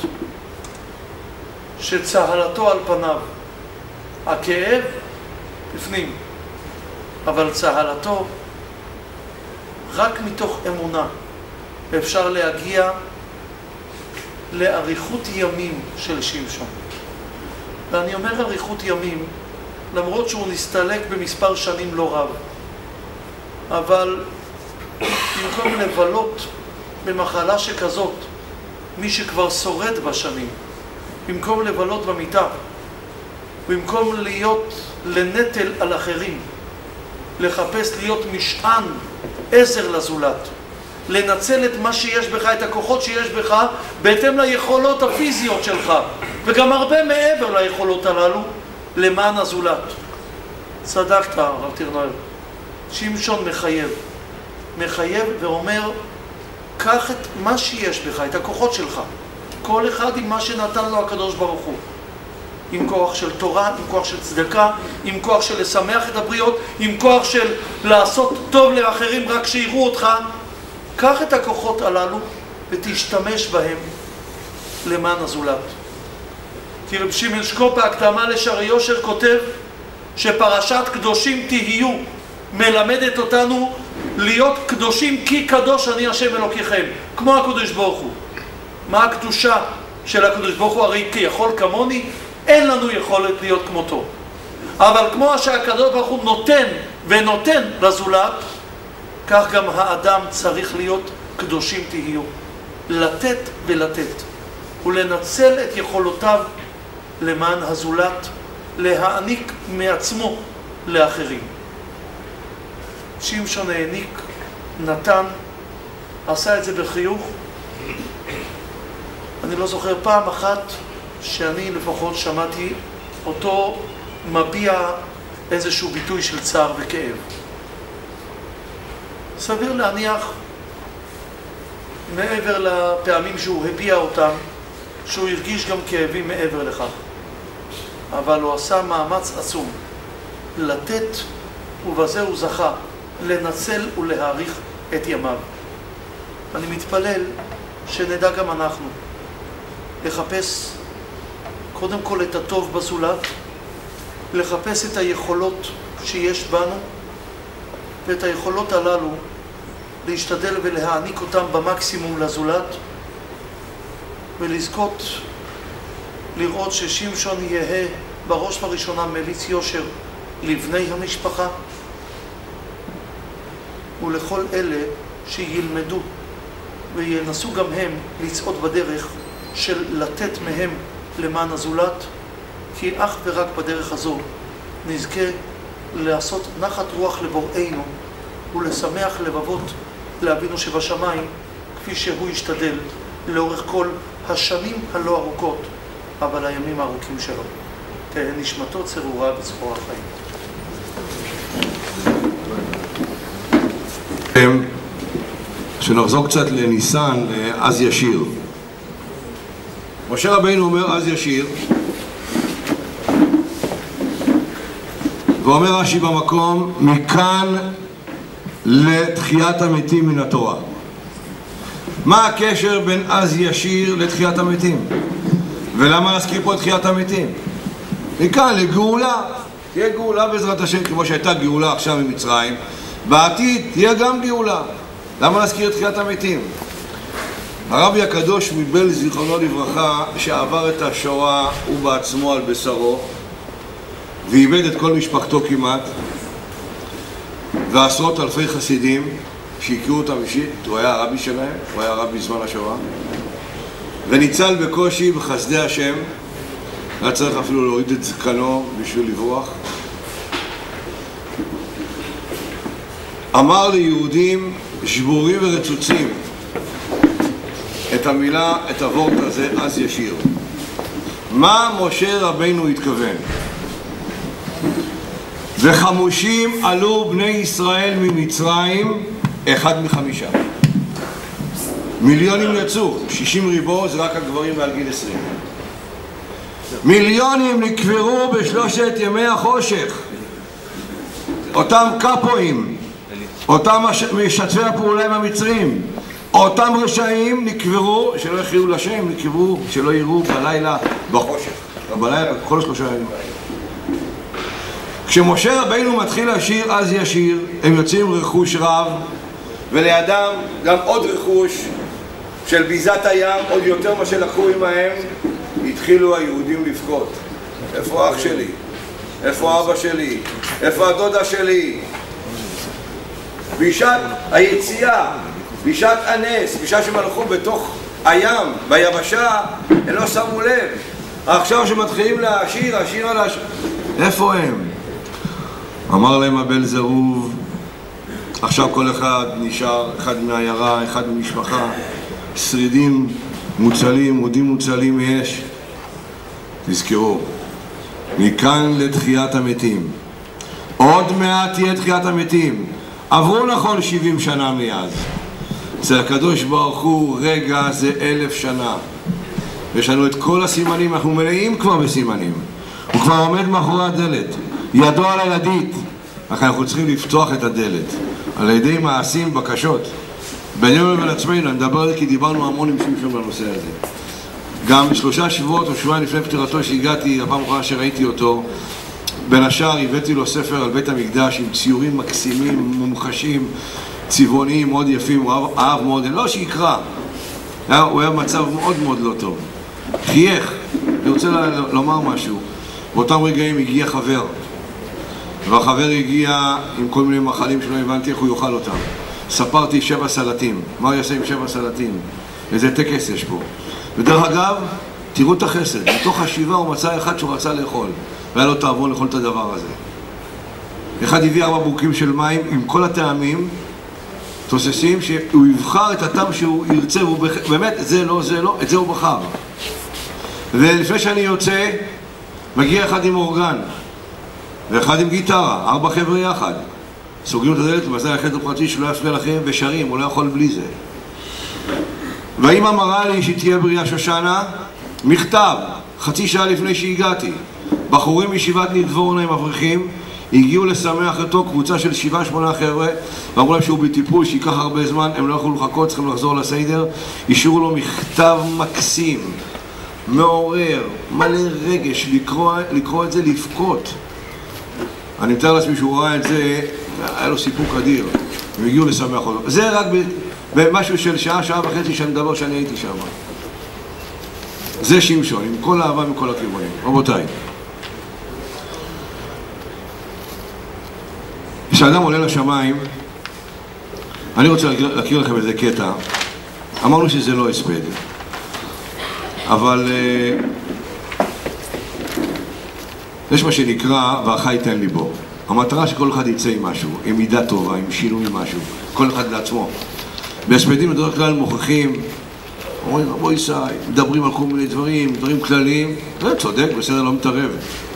שצהלתו על פניו, הכאב בפנים, אבל צהלתו רק מתוך אמונה אפשר להגיע לאריכות ימים של שמשון. ואני אומר אריכות ימים למרות שהוא נסתלק במספר שנים לא רב, אבל במקום לבלות במחלה שכזאת, מי שכבר שורד בשנים, במקום לבלות במיטה, במקום להיות לנטל על אחרים, לחפש להיות משען עזר לזולת, לנצל את מה שיש בך, את הכוחות שיש בך, בהתאם ליכולות הפיזיות שלך, וגם הרבה מעבר ליכולות הללו, למען הזולת. צדקת, הרב טרנויאל. שמשון מחייב. מחייב ואומר, קח את מה שיש בך, את הכוחות שלך. כל אחד עם מה שנתן לו הקדוש ברוך הוא. עם כוח של תורה, עם כוח של צדקה, עם כוח של לשמח את הבריות, עם כוח של לעשות טוב לאחרים רק שיראו אותך. קח את הכוחות הללו ותשתמש בהם למען הזולת. כי רב שמעון שקופ בהקדמה לשערי יושר כותב שפרשת קדושים תהיו מלמדת אותנו להיות קדושים כי קדוש אני השם אלוקיכם, כמו הקדוש ברוך הוא. מה הקדושה של הקדוש ברוך הוא? הרי כיכול כמוני, אין לנו יכולת להיות כמותו. אבל כמו שהקדוש ברוך הוא נותן ונותן לזולת, כך גם האדם צריך להיות קדושים תהיו. לתת ולתת. ולנצל את יכולותיו למען הזולת, להעניק מעצמו לאחרים. שמשון העניק, נתן, עשה את זה בחיוך. אני לא זוכר פעם אחת שאני לפחות שמעתי אותו מביע איזשהו ביטוי של צער וכאב. סביר להניח, מעבר לפעמים שהוא הביע אותם, שהוא הרגיש גם כאבים מעבר לכך. אבל הוא עשה מאמץ עצום לתת, ובזה הוא זכה לנצל ולהאריך את ימיו. אני מתפלל שנדע גם אנחנו לחפש קודם כל את הטוב בזולת, לחפש את היכולות שיש בנו, ואת היכולות הללו להשתדל ולהעניק אותם במקסימום לזולת, ולזכות לראות ששמשון יהיה בראש ובראשונה מליץ יושר לבני המשפחה, ולכל אלה שילמדו וינסו גם הם לצעוד בדרך של לתת מהם למען הזולת, כי אך ורק בדרך הזו נזכה לעשות נחת רוח לבוראנו ולשמח לבבות לאבינו שבשמיים, כפי שהוא ישתדל לאורך כל השנים הלא ארוכות, אבל הימים הארוכים שלו. תהא נשמתו צרורה בזכור החיים. שנחזור קצת לניסן, אז ישיר. משה רבינו אומר אז ישיר, ואומר רש"י במקום, מכאן לתחיית המתים מן התורה. מה הקשר בין אז ישיר לתחיית המתים? ולמה להזכיר פה את תחיית המתים? מכאן לגאולה. תהיה גאולה בעזרת השם, כמו שהייתה גאולה עכשיו ממצרים, בעתיד תהיה גם גאולה. למה להזכיר את תחיית המתים? הרבי הקדוש מבעלז זיכרונו לברכה, שעבר את השואה הוא בעצמו על בשרו ואיבד את כל משפחתו כמעט, ועשרות אלפי חסידים שהכירו אותם אישית, הוא היה הרבי שלהם, הוא היה הרבי בזמן השואה, וניצל בקושי בחסדי השם, היה צריך אפילו להוריד את זקנו בשביל לברוח. אמר ליהודים שבורים ורצוצים את המילה, את הוורט הזה, אז ישיר. מה משה רבינו התכוון? וחמושים עלו בני ישראל ממצרים, אחד מחמישה. מיליונים יצאו, שישים ריבו זה רק הגברים מעל גיל עשרים. מיליונים נקברו בשלושת ימי החושך. אותם קפואים, אותם משתפי הפעולה עם המצרים, אותם רשעים נקברו, שלא יכירו לשם, נקברו, שלא יראו בלילה בחושך. בלילה, כל שלושה ימים. כשמשה רבינו מתחיל לשיר אז ישיר, הם יוצאים רכוש רב, ולידם גם עוד רכוש של ביזת הים, עוד יותר מה שלקחו עמהם. התחילו היהודים לבכות. איפה אח שלי? איפה אבא שלי? איפה הדודה שלי? בשעת היציאה, בשעת הנס, בשעת שהם הלכו בתוך הים, ביבשה, הם לא שמו לב. עכשיו שמתחילים להשיר, השיר על השיר, איפה הם? אמר להם הבעל זרוב, עכשיו כל אחד נשאר, אחד מהעיירה, אחד ממשפחה, שרידים מוצלים, מודים מוצלים יש. תזכרו, מכאן לתחיית המתים. עוד מעט תהיה תחיית המתים. עברו נכון שבעים שנה מאז. אצל הקדוש ברוך הוא רגע זה אלף שנה. יש לנו את כל הסימנים, אנחנו מלאים כבר בסימנים. הוא כבר עומד מאחורי הדלת, ידו על הידית. אך אנחנו צריכים לפתוח את הדלת על ידי מעשים, בקשות. בינינו לבין עצמנו, אני מדבר על זה כי דיברנו המון עם שמשון בנושא הזה. גם בשלושה שבועות או שבועיים לפני פטירתו שהגעתי, הפעם האחרונה שראיתי אותו, בין השאר הבאתי לו ספר על בית המקדש עם ציורים מקסימים, מומחשים, צבעוניים, מאוד יפים, הוא אהב, אהב מאוד, לא שיקרא, היה, הוא היה במצב מאוד מאוד לא טוב. חייך, אני רוצה ל- לומר משהו, באותם רגעים הגיע חבר, והחבר הגיע עם כל מיני מחלים שלא הבנתי איך הוא יאכל אותם. ספרתי שבע סלטים, מה הוא יעשה עם שבע סלטים? איזה טקס יש פה. ודרך אגב, תראו את החסד, מתוך השבעה הוא מצא אחד שהוא רצה לאכול, והיה לו תאבון לאכול את הדבר הזה. אחד הביא ארבע בקבוקים של מים עם כל הטעמים, תוססים, שהוא יבחר את הטעם שהוא ירצה, והוא בח... באמת, זה לא, זה לא, את זה הוא בחר. ולפני שאני יוצא, מגיע אחד עם אורגן, ואחד עם גיטרה, ארבע חבר'ה יחד. סוגרים את הדלת, וזה החדר פרטי שלא יפריע לכם, ושרים, הוא לא יכול בלי זה. והאמא אמרה לי שתהיה בריאה שושנה, מכתב, חצי שעה לפני שהגעתי. בחורים מישיבת נדבורנה עם אברכים, הגיעו לשמח אותו, קבוצה של שבעה, שמונה חבר'ה, ואמרו להם שהוא בטיפול, שיקח הרבה זמן, הם לא יכולו לחכות, צריכים לחזור לסיידר. אישרו לו מכתב מקסים, מעורר, מלא רגש, לקרוא, לקרוא את זה, לבכות. אני מתאר לעצמי שהוא ראה את זה, היה לו סיפוק אדיר, הם הגיעו לשמח אותו. זה רק במשהו של שעה, שעה וחצי שאני מדבר שאני הייתי שם. זה שמשון, עם כל האהבה מכל הכיוונים. רבותיי, כשאדם עולה לשמיים, אני רוצה להכיר לכם איזה קטע. אמרנו שזה לא הספד, אבל יש מה שנקרא והחי תן ליבו. המטרה שכל אחד יצא עם משהו, עם מידה טובה, עם שינוי משהו, כל אחד לעצמו. בהספדים בדרך כלל מוכיחים, אומרים רבו ישי, מדברים על כל מיני דברים, דברים כלליים, זה צודק, בסדר, לא מתערב.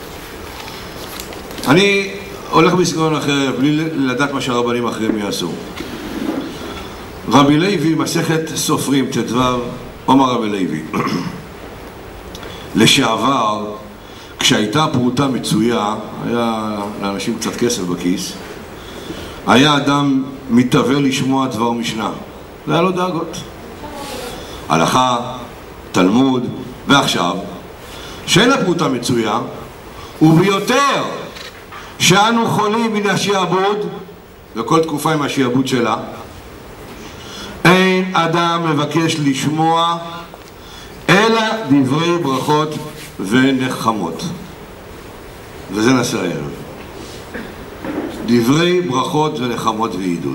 אני הולך בסגנון אחר, בלי לדעת מה שהרבנים אחרים יעשו. רבי לוי, מסכת סופרים, תדבב, אומר רבי לוי, לשעבר, כשהייתה פרוטה מצויה, היה לאנשים קצת כסף בכיס, היה אדם מתעבר לשמוע דבר משנה, זה היה לו דאגות. הלכה, תלמוד, ועכשיו, שאין הפרוטה מצויה, וביותר שאנו חולים מן השעבוד, וכל תקופה עם השעבוד שלה, אין אדם מבקש לשמוע אלא דברי ברכות ונחמות. וזה נעשה הערב. דברי ברכות ונחמות ועידוד.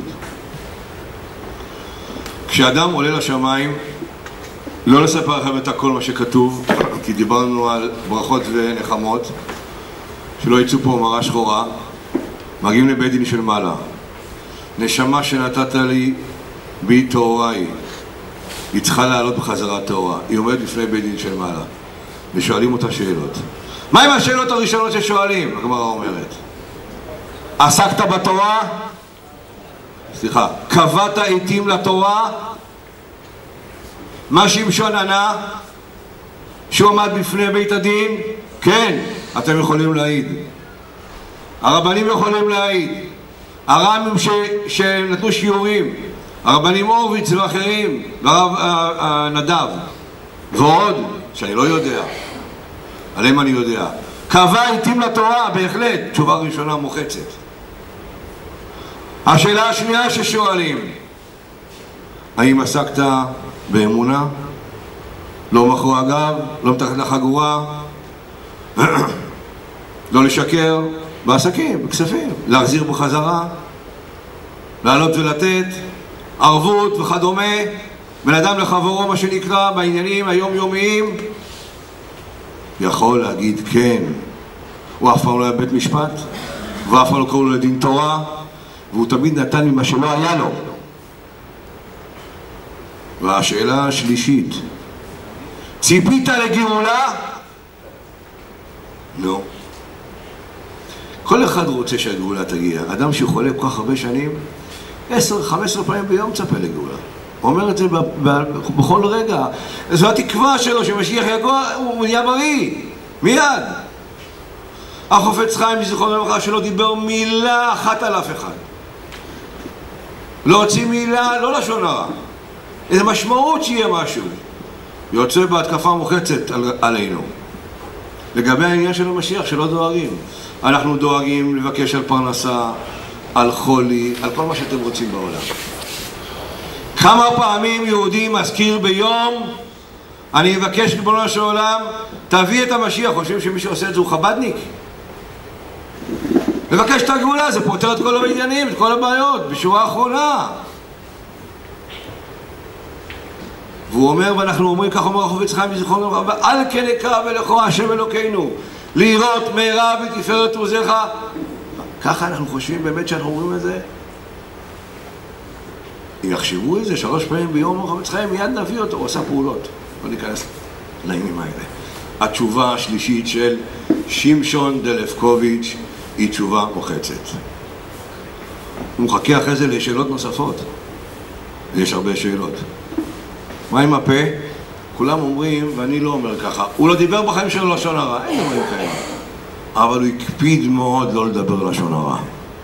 כשאדם עולה לשמיים, לא לספר לכם את הכל מה שכתוב, כי דיברנו על ברכות ונחמות, שלא יצאו פה מראה שחורה. מגיעים לבית דין של מעלה. נשמה שנתת לי בי תאוריי, היא צריכה לעלות בחזרה תאורה. היא עומדת לפני בית דין של מעלה, ושואלים אותה שאלות. מה עם השאלות הראשונות ששואלים? הגמרא אומרת, עסקת בתורה? סליחה, קבעת עיתים לתורה? מה שמשון ענה? שהוא עמד בפני בית הדין? כן, אתם יכולים להעיד. הרבנים יכולים להעיד. הר"מים ש... שנתנו שיעורים, הרבנים הורוביץ ואחרים, והרב נדב, ועוד, שאני לא יודע, עליהם אני יודע. קבע עיתים לתורה, בהחלט, תשובה ראשונה מוחצת. השאלה השנייה ששואלים, האם עסקת באמונה? לא מאחורי הגב, לא מתחת לחגורה, לא לשקר, בעסקים, בכספים, להחזיר בחזרה, לעלות ולתת, ערבות וכדומה, בן אדם לחברו, מה שנקרא, בעניינים היומיומיים, יכול להגיד כן. הוא אף פעם לא היה בית משפט, ואף פעם לא קראו לו לדין תורה, והוא תמיד נתן ממה שלא היה לו. והשאלה השלישית, ציפית לגאולה? לא. כל אחד רוצה שהגאולה תגיע. אדם שחולה כל כך הרבה שנים, עשר, חמש עשרה פעמים ביום מצפה לגאולה. הוא אומר את זה ב- ב- בכל רגע. זו התקווה שלו שמשיח יגוע, הוא נהיה בריא. מיד. החופץ חיים זיכרונו לברכה שלא דיבר מילה אחת על אף אחד. לא הוציא מילה, לא לשון הרע. איזו משמעות שיהיה משהו. יוצא בהתקפה מוחצת על, עלינו. לגבי העניין של המשיח שלא דואגים. אנחנו דואגים לבקש על פרנסה, על חולי, על כל מה שאתם רוצים בעולם. כמה פעמים יהודי מזכיר ביום, אני אבקש ריבונו של עולם, תביא את המשיח. חושבים שמי שעושה את זה הוא חבדניק? לבקש את הגאולה, זה פותר את כל העניינים, את כל הבעיות, בשורה האחרונה. והוא אומר, ואנחנו אומרים, כך אומר החופץ חיים זיכרונו לברכה, אל כן יקרב אליך השם אלוקינו, לראות מהרה בתפארת עוזך. ככה אנחנו חושבים באמת שאנחנו אומרים את זה? אם יחשבו את זה שלוש פעמים ביום החופץ חיים, מיד נביא אותו, הוא עושה פעולות. לא ניכנס לעניינים האלה. התשובה השלישית של שמשון דלפקוביץ' היא תשובה מוחצת. הוא מחכה אחרי זה לשאלות נוספות. יש הרבה שאלות. מה עם הפה? כולם אומרים, ואני לא אומר ככה, הוא לא דיבר בחיים שלו לשון הרע, אין דברים כאלה. אבל הוא הקפיד מאוד לא לדבר לשון הרע.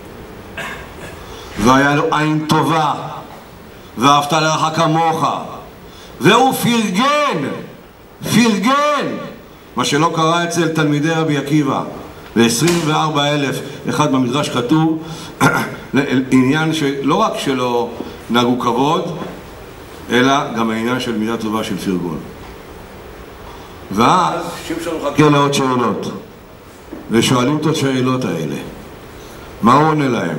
והיה לו עין טובה, ואהבת לרעך כמוך, והוא פרגן, פרגן, מה שלא קרה אצל תלמידי רבי עקיבא. ב-עשרים וארבעה אלף, אחד במדרש כתוב, עניין שלא רק שלא נהגו כבוד, אלא גם העניין של מידה טובה של פרגון. ואז שמשון מחכה לעוד שאלות, ושואלים את השאלות האלה. מה הוא עונה להם?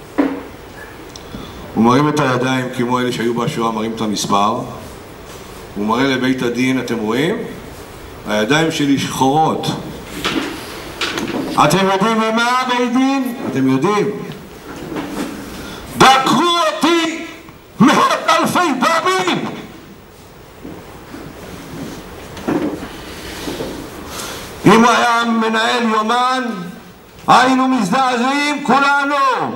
הוא מרים את הידיים כמו אלה שהיו בשואה, מרים את המספר. הוא מראה לבית הדין, אתם רואים? הידיים שלי שחורות. אתם יודעים ממה בית דין? אתם יודעים. דקרו אותי מאות אלפי פעמים. אם הוא היה מנהל יומן, היינו מזדעזעים כולנו.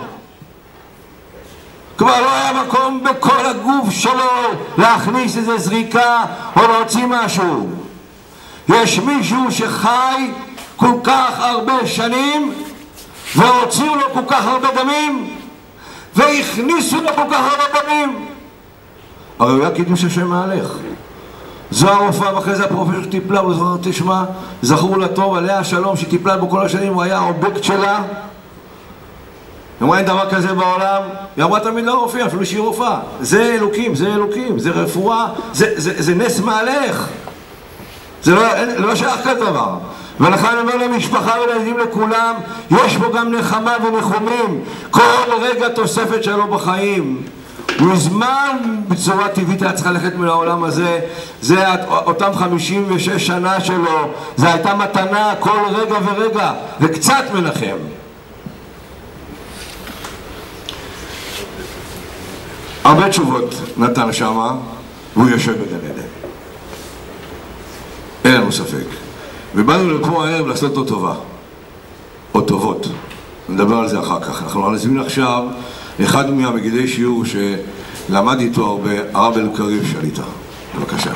כבר לא היה מקום בכל הגוף שלו להכניס איזו זריקה או להוציא משהו. יש מישהו שחי כל כך הרבה שנים והוציאו לו כל כך הרבה דמים והכניסו לו כל כך הרבה דמים. הרי הוא היה קידוש השם מהלך. זו הרופאה ואחרי זה הפרופסור שטיפלה, הוא זוכר, תשמע, זכור לטוב עליה השלום שטיפלה בו כל השנים, הוא היה האובייקט שלה. היא אמרה, אין דבר כזה בעולם. היא אמרה תמיד לא רופאים, אפילו שהיא רופאה. זה אלוקים, זה אלוקים, זה רפואה, זה, זה, זה נס מהלך. זה לא, אין, לא שייך כזה דבר. ולכן אני אומר למשפחה ולילדים לכולם, יש בו גם נחמה ונחומים. כל רגע תוספת שלו בחיים. מזמן בצורה טבעית היה צריך ללכת מן העולם הזה. זה אותם חמישים ושש שנה שלו. זה הייתה מתנה כל רגע ורגע, וקצת מנחם. הרבה תשובות נתן שמה, והוא יושב בגן עדן. אין לנו ספק. ובאנו לפה הערב לעשות לו טובה. או טובות. נדבר על זה אחר כך. אנחנו נזמין עכשיו אחד מהמגידי שיעור שלמד איתו הרבה, הרב אלקריב שליטה. בבקשה.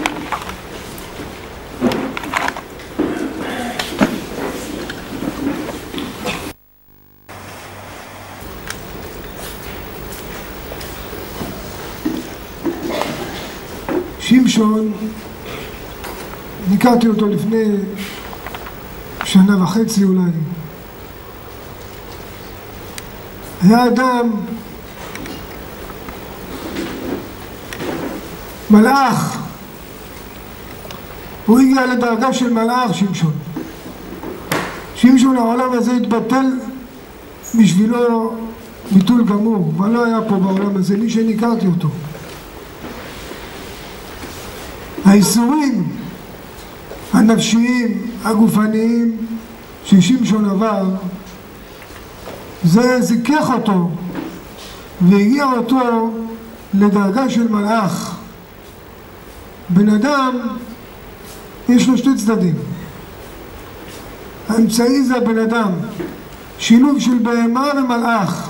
שמשון, הכרתי אותו לפני שנה וחצי אולי. היה אדם, מלאך. הוא הגיע לדרגה של מלאך, שמשון. שמשון העולם הזה התבטל בשבילו ביטול גמור, אבל לא היה פה בעולם הזה מי שנכרתי אותו. האיסורים הנפשיים, הגופניים ששמשון עבר, זה זיכך אותו והגיע אותו לדרגה של מלאך. בן אדם יש לו שתי צדדים. האמצעי זה הבן אדם, שילוב של בהמה ומלאך.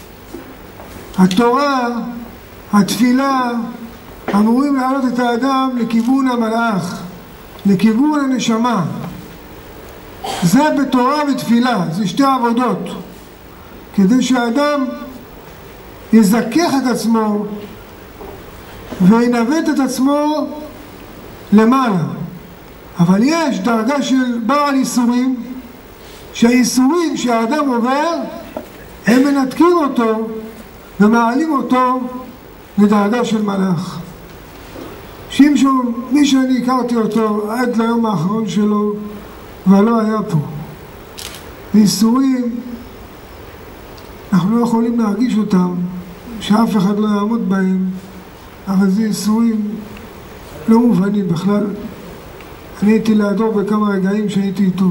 התורה, התפילה, אמורים להעלות את האדם לכיוון המלאך, לכיוון הנשמה. זה בתורה ותפילה, זה שתי עבודות, כדי שהאדם יזכך את עצמו וינווט את עצמו למעלה. אבל יש דרגה של בעל איסורים, שהאיסורים שהאדם עובר הם מנתקים אותו ומעלים אותו לדרגה של מלאך. שמשון, מי שאני הכרתי אותו עד ליום האחרון שלו ולא היה פה, איסורים אנחנו לא יכולים להרגיש אותם, שאף אחד לא יעמוד בהם, אבל זה איסורים לא מובנים בכלל. אני הייתי לידו בכמה רגעים שהייתי איתו.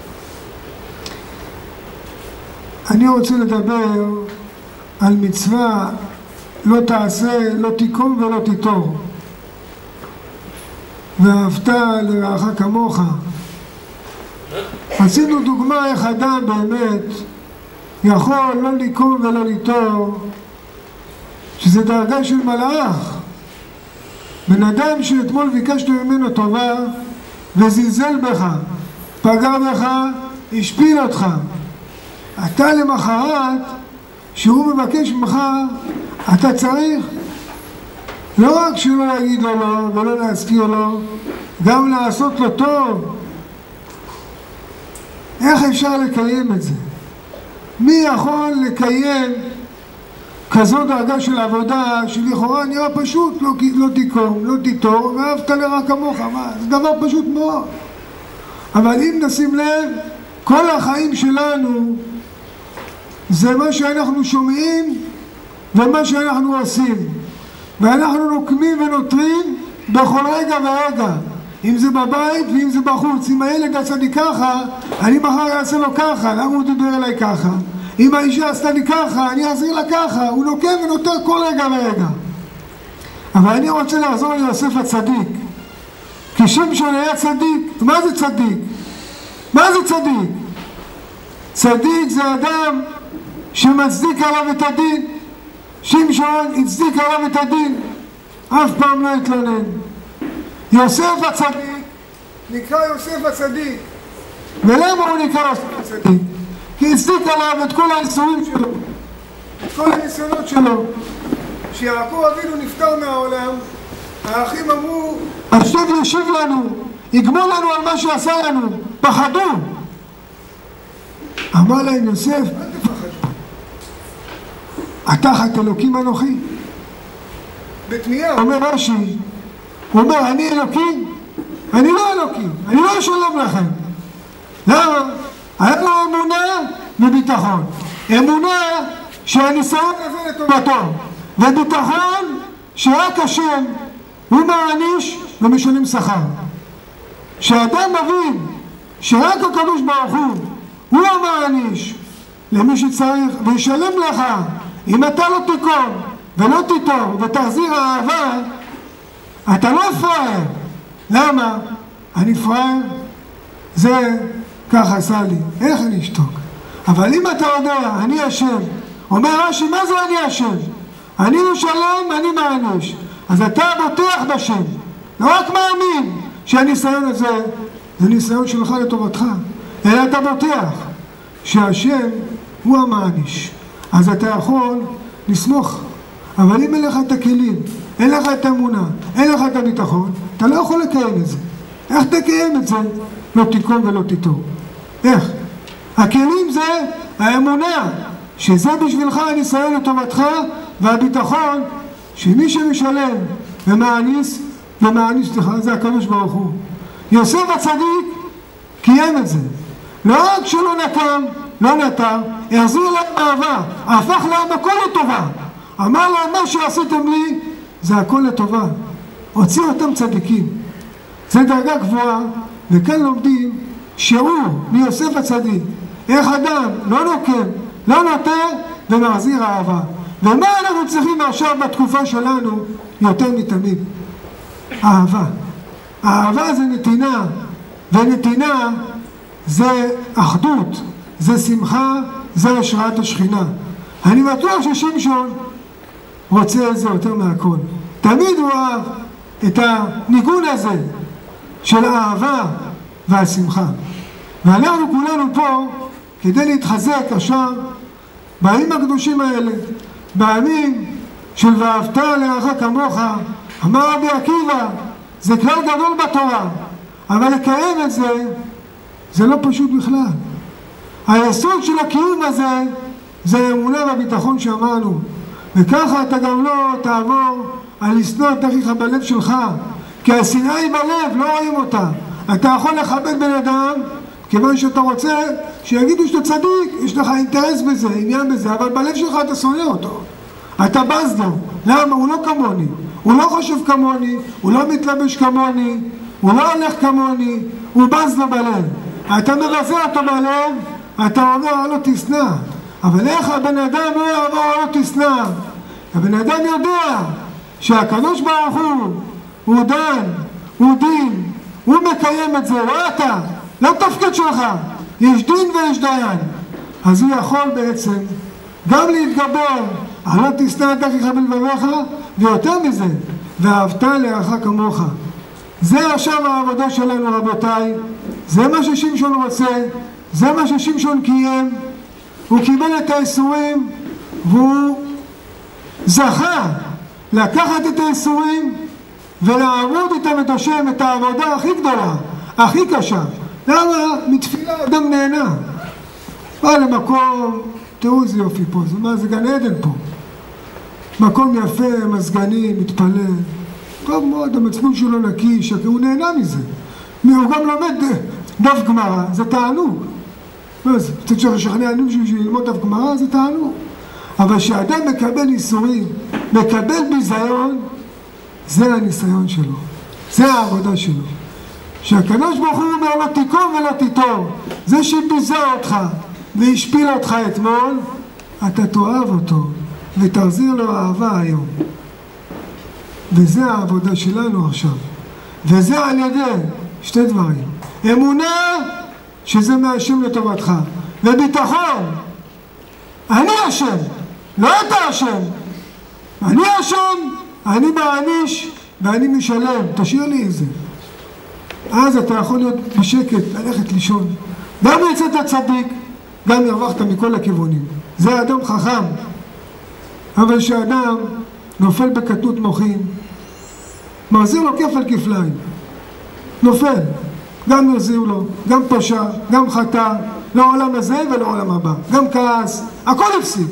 אני רוצה לדבר על מצווה לא תעשה, לא תיקום ולא תיטור. ואהבת לרעך כמוך. עשינו דוגמה איך אדם באמת יכול לא לקום ולא ליטור, שזה דרגה של מלאך. בן אדם שאתמול ביקשת ממנו טובה וזלזל בך, פגע בך, השפיל אותך, אתה למחרת שהוא מבקש ממך, אתה צריך לא רק שלא להגיד לו לא ולא להזכיר לו, גם לעשות לו טוב. איך אפשר לקיים את זה? מי יכול לקיים כזו דרגה של עבודה שלכאורה נראה פשוט, לא, לא תיקום, לא תיטור, ואהבת לרעך כמוך? מה? זה דבר פשוט מאוד. אבל אם נשים לב, כל החיים שלנו זה מה שאנחנו שומעים ומה שאנחנו עושים, ואנחנו נוקמים ונותרים בכל רגע ורגע, אם זה בבית ואם זה בחוץ. אם הילד עשה לי ככה, אני מחר אעשה לו ככה, למה הוא דיבר אליי ככה? אם האישה עשתה לי ככה, אני אעזיר לה ככה. הוא נוקם ונותר כל רגע ורגע. אבל אני רוצה לעזור ליוסף הצדיק, כי שמשון היה צדיק. מה זה צדיק? מה זה צדיק? צדיק זה אדם שמצדיק עליו את הדין. שמשון הצדיק עליו את הדין, אף פעם לא התלונן. יוסף הצדיק נקרא יוסף הצדיק. ולמה הוא נקרא יוסף הצדיק? כי הצדיק עליו את כל האיסורים שלו, את כל הניסיונות שלו. כשיעקב אבינו נפטר מהעולם, האחים אמרו, השם ישיב לנו, יגמול לנו על מה שעשה לנו. פחדו. אמר להם יוסף, אל תפחדו, התחת אלוקים אנוכי. בתמיהה אומר רש"י, הוא אומר, אני אלוקים? אני לא אלוקים, אני לא אשלם לכם. למה? היה לו אמונה וביטחון. אמונה שהניסיון הזה לטובתו, וביטחון שרק השם הוא מעניש ומשלם שכר. שאדם מבין שרק הקדוש ברוך הוא הוא המעניש למי שצריך, וישלם לך. אם אתה לא תיקום ולא תיטור ותחזיר האהבה, אתה לא פראייר. למה? אני פראייר? זה ככה עשה לי, איך אני אשתוק? אבל אם אתה יודע, אני אשם, אומר רש"י, מה זה אני אשם? אני משלם, אני מעניש. אז אתה בוטח בשם, לא רק מאמין שהניסיון הזה זה ניסיון שלך לטובתך, אלא אתה בוטח שהשם הוא המעניש. אז אתה יכול לסמוך. אבל אם אין לך את הכלים, אין לך את האמונה, אין לך את הביטחון, אתה לא יכול לקיים את זה. איך תקיים את זה? לא תיקום ולא תיטור. איך? הכלים זה האמונה, שזה בשבילך הניסיון לטובתך, והביטחון שמי שמשלם ומעניש, ומעניש לך, זה הקדוש ברוך הוא. יוסף הצדיק קיים את זה. לא רק שלא נקם, לא נטר, החזיר להם אהבה, הפך להם הכל לטובה. אמר להם, מה שעשיתם לי זה הכל לטובה. הוציא אותם צדיקים. זה דרגה גבוהה, וכאן לומדים שיעור מיוסף הצדיק. איך אדם לא נוקם, לא נותר ומחזיר אהבה. ומה אנחנו צריכים עכשיו בתקופה שלנו יותר מתמיד? אהבה. אהבה זה נתינה, ונתינה זה אחדות, זה שמחה, זה השראת השכינה. אני בטוח ששמשון רוצה את זה יותר מהכל. תמיד הוא אהב את הניגון הזה של האהבה והשמחה. ואנחנו כולנו פה כדי להתחזק עכשיו בימים הקדושים האלה, בימים של ואהבת לרעך כמוך. אמר רבי עקיבא, זה כלל גדול בתורה, אבל לקיים את זה זה לא פשוט בכלל. היסוד של הקיום הזה זה האמונה והביטחון שאמרנו, וככה אתה גם לא תעבור על לשנוא את אחיך בלב שלך, כי השנאה היא בלב, לא רואים אותה. אתה יכול לכבד בן אדם כיוון שאתה רוצה שיגידו שאתה צדיק, יש לך אינטרס בזה, עניין בזה, אבל בלב שלך אתה שונא אותו, אתה בז לו. למה? הוא לא כמוני, הוא לא חושב כמוני, הוא לא מתלבש כמוני, הוא לא הולך כמוני, הוא בז לו בלב. אתה מבזה אותו בלב, אתה אומר לא תשנא. אבל איך הבן אדם לא אומר לא תשנא? הבן אדם יודע שהקדוש ברוך הוא הוא דן, הוא דין, הוא מקיים את זה, לא אתה, לא תפקיד שלך, יש דין ויש דיין. אז הוא יכול בעצם גם להתגבר על לא תשנא את אחיך בלבביך, ויותר מזה, ואהבת לרעך כמוך. זה עכשיו העבודה שלנו רבותיי, זה מה ששמשון רוצה, זה מה ששמשון קיים. הוא קיבל את האיסורים והוא זכה לקחת את האיסורים ולעבוד איתם את השם, את העבודה הכי גדולה, הכי קשה. למה? מתפילה אדם נהנה. בא למקום, תראו איזה יופי פה, זה מה? זה גן עדן פה. מקום יפה, מזגני, מתפלל. טוב מאוד, המצפון שלו נקי, שקר, הוא נהנה מזה. הוא גם לומד דף גמרא, זה תענוג. מה זה? קצת שכנע אנשים בשביל ללמוד דף גמרא, זה תענוג. אבל כשאדם מקבל ניסורים, מקבל ביזיון, זה הניסיון שלו, זה העבודה שלו. שהקדוש ברוך הוא אומר לא תיקום ולא תיטור, זה שביזה אותך והשפיל אותך אתמול, אתה תאהב אותו ותחזיר לו אהבה היום. וזה העבודה שלנו עכשיו, וזה על ידי שתי דברים: אמונה שזה מהשם לטובתך, וביטחון אני השם, לא אתה השם, אני השם, אני מעניש ואני משלם, תשאיר לי את זה. אז אתה יכול להיות בשקט, ללכת לישון, גם יצאת צדיק, גם הרווחת מכל הכיוונים. זה אדם חכם. אבל שאדם נופל בקטנות מוחין, מחזיר לו כפל כפליים, נופל, גם יחזיר לו, גם פשע, גם חטא, לעולם הזה ולעולם הבא, גם כעס, הכל הפסיד.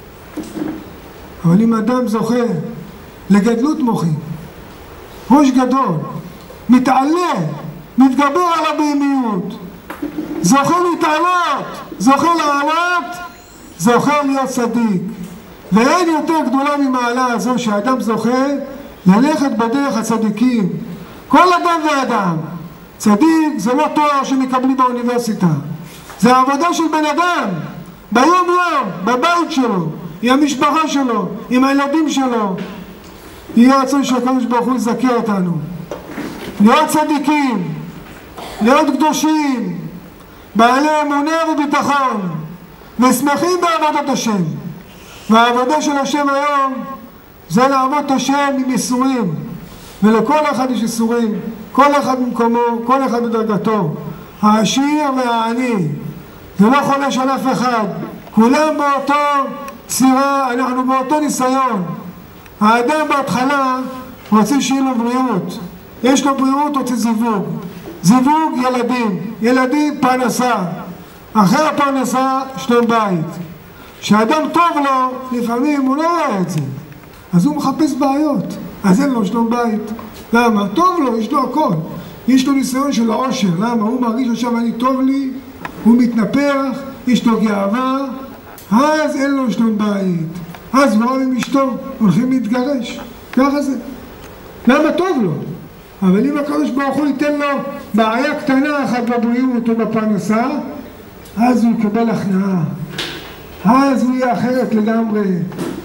אבל אם אדם זוכה לגדלות מוחין, ראש גדול, מתעלה, מתגבר על הבהמיות, זוכה להתעלות, זוכה לעלות, זוכה להיות צדיק. ואין יותר גדולה ממעלה הזו שאדם זוכה ללכת בדרך הצדיקים. כל אדם ואדם. צדיק זה לא תואר שמקבלים באוניברסיטה, זה עבודה של בן אדם, ביום יום, בבית שלו, עם המשפחה שלו, עם הילדים שלו. יהיה רצון שהקדוש ברוך הוא יזכה אותנו להיות צדיקים, להיות קדושים, בעלי אמונה וביטחון, ושמחים בעבודת השם. והעבודה של השם היום זה לעבוד את השם עם איסורים, ולכל אחד יש איסורים, כל אחד במקומו, כל אחד בדרגתו, העשיר והעני, זה לא חולש על אף אחד, כולם באותו צירה, אנחנו באותו ניסיון. האדם בהתחלה רוצה שיהיה לו בריאות, יש לו בריאות, רוצה זיווג, זיווג ילדים, ילדים פרנסה, אחרי הפרנסה שלום בית. כשאדם טוב לו, לפעמים הוא לא רואה את זה, אז הוא מחפש בעיות, אז אין לו שלום בית. למה? טוב לו, יש לו הכל, יש לו ניסיון של העושר. למה? הוא מרגיש עכשיו אני טוב לי, הוא מתנפח, יש לו גאווה, אז אין לו שלום בית, אז הוא עם אשתו הולכים להתגרש, ככה זה. למה? טוב לו. אבל אם הקדוש ברוך הוא ייתן לו בעיה קטנה אחת בבריאות או בפרנסה, אז הוא יקבל הכנעה, אז הוא יהיה אחרת לגמרי,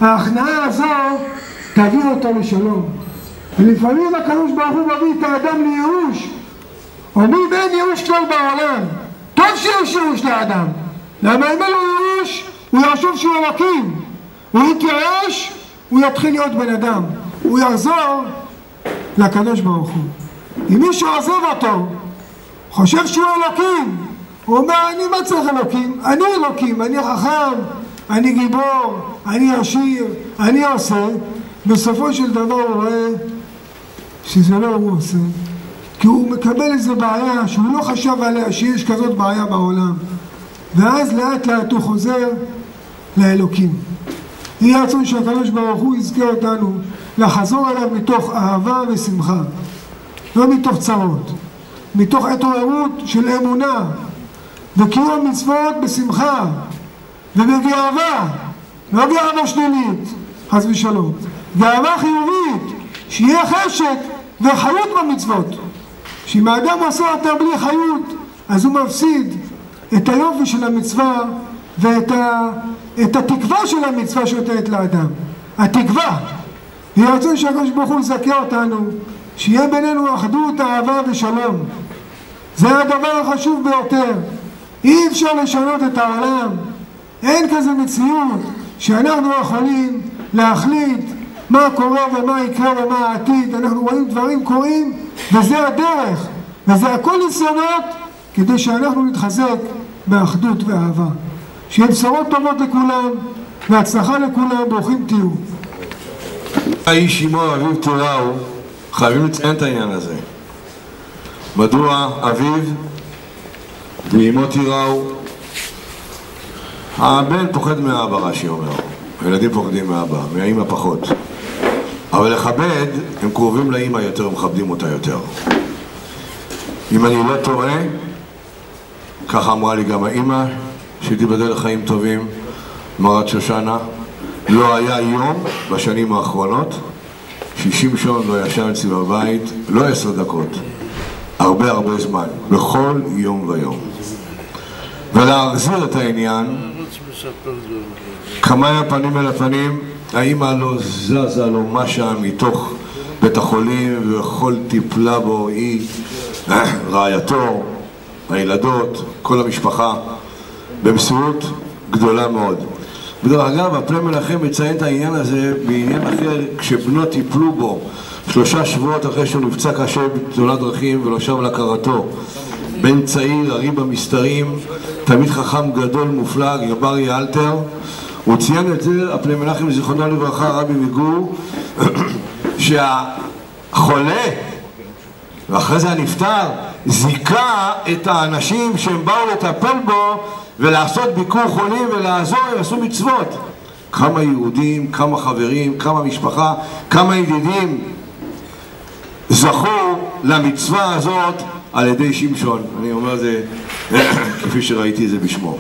ההכנעה הזו תביא אותו לשלום. ולפעמים הקדוש ברוך הוא מביא את האדם לייאוש. אומרים אין ייאוש כלל בעולם. טוב שיש ייאוש לאדם. למה אם אין לו ייאוש, הוא יחשוב שהוא אלוקים. הוא יתייאש, הוא יתחיל להיות בן אדם. הוא יחזור לקדוש ברוך הוא. אם מישהו עוזב אותו, חושב שהוא אלוקים, הוא אומר, אני מה צריך אלוקים? אני אלוקים, אני חכם, אני גיבור, אני עשיר, אני עושה. בסופו של דבר הוא רואה שזה לא הוא עושה. כי הוא מקבל איזו בעיה שהוא לא חשב עליה, שיש כזאת בעיה בעולם. ואז לאט לאט הוא חוזר לאלוקים. יהי רצון שהקדוש ברוך הוא יזכה אותנו לחזור אליו מתוך אהבה ושמחה. לא מתוך צרות. מתוך התעוררות של אמונה. וקיום מצוות בשמחה. ובגאווה. לא גאווה שלילית. חס ושלום. גאווה חיובית. שיהיה חשק וחיות במצוות. שאם האדם עושה אותה בלי חיות, אז הוא מפסיד את היופי של המצווה ואת ה... את התקווה של המצווה שנותנת לאדם. התקווה. היא רצון שהקדוש ברוך הוא יזכה אותנו, שיהיה בינינו אחדות, אהבה ושלום. זה הדבר החשוב ביותר. אי אפשר לשנות את העולם. אין כזה מציאות שאנחנו יכולים להחליט מה קורה ומה יקרה ומה העתיד. אנחנו רואים דברים קורים וזה הדרך. וזה הכל ניסיונות כדי שאנחנו נתחזק באחדות ואהבה. שיהיה בשורות טובות לכולם והצלחה לכולם. ברוכים תהיו. האיש אמו אביו תיראו, חייבים לציין את העניין הזה. מדוע אביו ואמו תיראו? הבן פוחד מהאבא, רש"י אומר. הילדים פוחדים מהאבא, מהאמא פחות. אבל לכבד, הם קרובים לאמא יותר, הם מכבדים אותה יותר. אם אני לא טועה, ככה אמרה לי גם האמא, שתיבדל לחיים טובים, מרת שושנה, לא היה יום בשנים האחרונות ששמשון לא ישב אצלי בבית, לא עשר דקות, הרבה הרבה זמן, בכל יום ויום. ולהחזיר את העניין, כמה היה פנים אל הפנים, האמא לא זזה לו משהו מתוך בית החולים, וכל טיפלה בו היא, רעייתו, הילדות, כל המשפחה, במסירות גדולה מאוד. בדרך אגב, הפלא מלאכם מציין את העניין הזה בעניין אחר, כשבנו טיפלו בו שלושה שבועות אחרי שהוא נפצע קשה בתאונת דרכים ולא שב להכרתו. בן צעיר, הרי במסתרים, תמיד חכם גדול מופלג, גברי אלתר. הוא ציין את זה, הפלא מלאכם זיכרונו לברכה, רבי מגור, שהחולה ואחרי זה הנפטר זיקה את האנשים שהם באו לטפל בו ולעשות ביקור חולים ולעזור, הם עשו מצוות. כמה יהודים, כמה חברים, כמה משפחה, כמה ידידים זכו למצווה הזאת על ידי שמשון. אני אומר זה כפי שראיתי זה בשמו.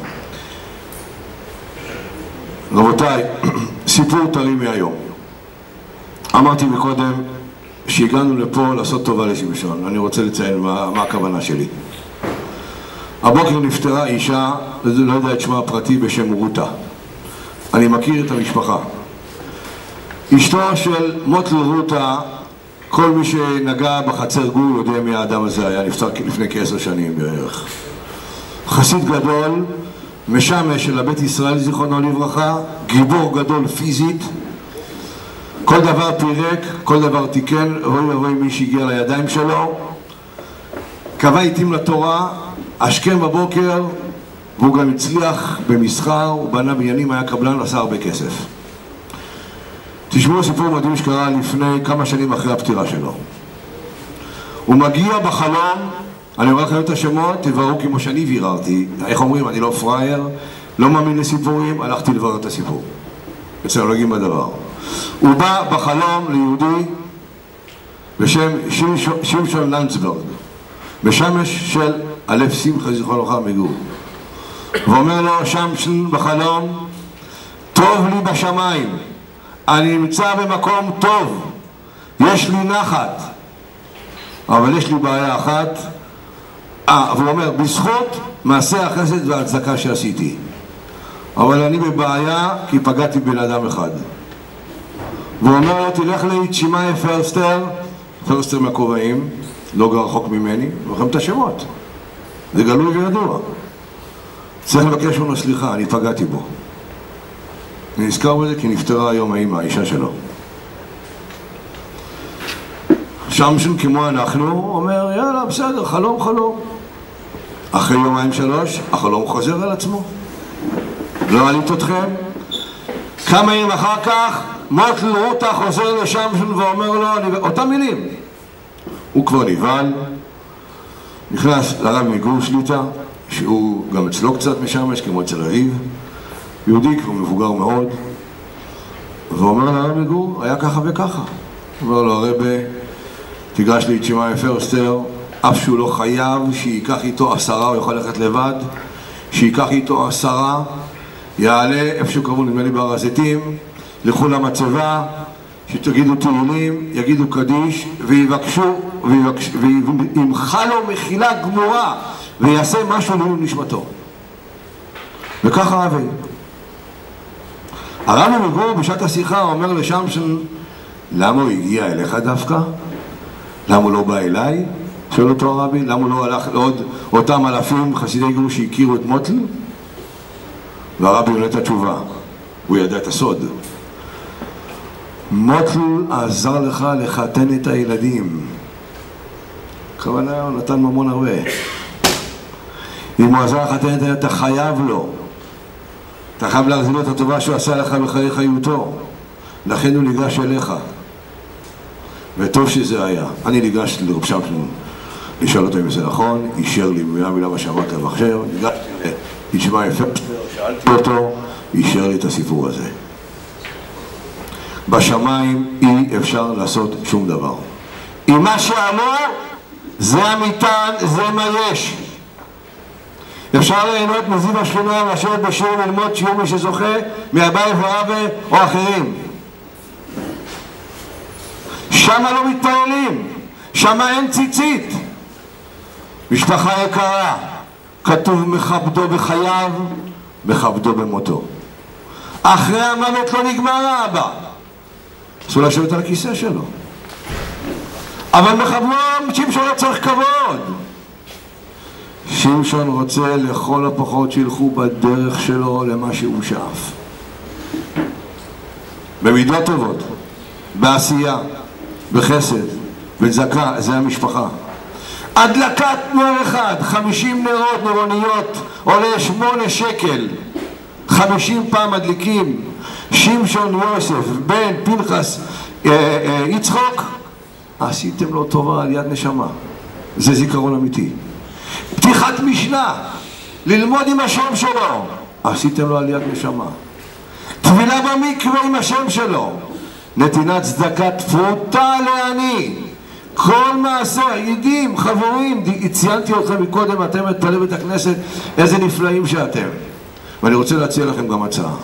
רבותיי, סיפור טרי מהיום. אמרתי מקודם שהגענו לפה לעשות טובה לשמשון. אני רוצה לציין מה, מה הכוונה שלי. הבוקר נפטרה אישה, לא יודע את שמה הפרטי, בשם רותה. אני מכיר את המשפחה. אשתו של מוטל רותה, כל מי שנגע בחצר גור יודע מי האדם הזה היה, נפטר לפני כעשר שנים בערך. חסיד גדול, משמש של הבית ישראל זיכרונו לברכה, גיבור גדול פיזית, כל דבר פירק, כל דבר תיקן, רואי ורואי מי שהגיע לידיים שלו, קבע עיתים לתורה, השכם בבוקר, והוא גם הצליח במסחר, הוא בנה בניינים, היה קבלן, עשה הרבה כסף. תשמעו סיפור מדהים שקרה לפני כמה שנים אחרי הפטירה שלו. הוא מגיע בחלום, אני אומר לכם את השמות, תבראו כמו שאני ביררתי, איך אומרים, אני לא פרייר, לא מאמין לסיפורים, הלכתי לברר את הסיפור. אצלנו לא נוגעים בדבר. הוא בא בחלום ליהודי בשם שמשון לנצברג, משמש של אלף שמחה זיכרונו לברכה מגור. ואומר לו שם בחלום, טוב לי בשמיים, אני נמצא במקום טוב, יש לי נחת, אבל יש לי בעיה אחת. אה, והוא אומר, בזכות מעשה החסד והצדקה שעשיתי, אבל אני בבעיה כי פגעתי בן אדם אחד. והוא אומר לו, תלך ליצ'ימאי פרסטר, פרסטר מהכובעים, לא גר רחוק ממני, ולכם את השמות. זה גלוי וידוע. צריך לבקש ממנו סליחה, אני פגעתי בו. אני נזכר בזה כי נפטרה היום האמא, האישה שלו. שמשון כמו אנחנו אומר, יאללה, בסדר, חלום חלום. אחרי יומיים שלוש, החלום חוזר על עצמו. לא עלית אתכם. כמה ימים אחר כך, מוטל רותה חוזר לשמשון ואומר לו, אני... אותם מילים. הוא כבר נבהל, נכנס לרב מגור שליטה, שהוא גם אצלו קצת משמש, כמו אצל אביו, יהודי כבר מבוגר מאוד, ואומר לרב מגור, היה ככה וככה. אומר לו, הרב, תיגש ליצ'ימאי פרסטר, אף שהוא לא חייב שיקח איתו עשרה, הוא יכול ללכת לבד, שיקח איתו עשרה, יעלה איפה שהוא קראו, נדמה לי בהר הזיתים, לכו למצבה, שתגידו תהילים, יגידו קדיש, ויבקשו, וימחה לו מחילה גמורה, ויעשה משהו לעילוי נשמתו. וככה אבי. הרב מגור בשעת השיחה אומר לשמשון, למה הוא הגיע אליך דווקא? למה הוא לא בא אליי? שואל אותו הרבי, למה הוא לא הלך לעוד אותם אלפים חסידי גור שהכירו את מוטל? והרבי עונה את התשובה, הוא ידע את הסוד. מוטל עזר לך לחתן את הילדים. כוונה הוא נתן ממון הרבה. אם הוא עזר לחתן את הילדים, אתה חייב לו. אתה חייב להחזיר את הטובה שהוא עשה לך בחיי חיותו. לכן הוא ניגש אליך. וטוב שזה היה. אני ניגשתי לרב שמשון לשאול אותו אם זה נכון, אישר לי מילה מילה מה שאמרת למחשב, ניגשתי ליצ'ימאי פרסטר, שאלתי אותו, אישר לי את הסיפור הזה. בשמיים אי אפשר לעשות שום דבר. אם מה שאמר זה המטען, זה מה יש. אפשר ליהנות מזיו השכונה לשבת בשיעור ללמוד שיעור מי שזוכה מהבית ורבה או אחרים. שמה לא מתפעלים, שמה אין ציצית. משפחה יקרה, כתוב מכבדו בחייו, מכבדו במותו. אחרי המוות לא נגמר האבא. אסור לשבת על הכיסא שלו. אבל מכבדו, שמשון לא צריך כבוד. שמשון רוצה לכל הפחות שילכו בדרך שלו למה שהוא שאף. במידות טובות, בעשייה, בחסד, בצדקה, זה המשפחה. הדלקת נר אחד, חמישים נרות נרוניות, עולה שמונה שקל. חמישים פעם מדליקים. שמשון יוסף, בן פנחס אה, אה, יצחוק, עשיתם לו טובה על יד נשמה. זה זיכרון אמיתי. פתיחת משנה, ללמוד עם השם שלו, עשיתם לו על יד נשמה. טבילה במקווה עם השם שלו, נתינת צדקה תפותה לעני. כל מעשה, ידידים, חברים, ציינתי אתכם מקודם, אתם מתפללים בית הכנסת, איזה נפלאים שאתם. ואני רוצה להציע לכם גם הצעה.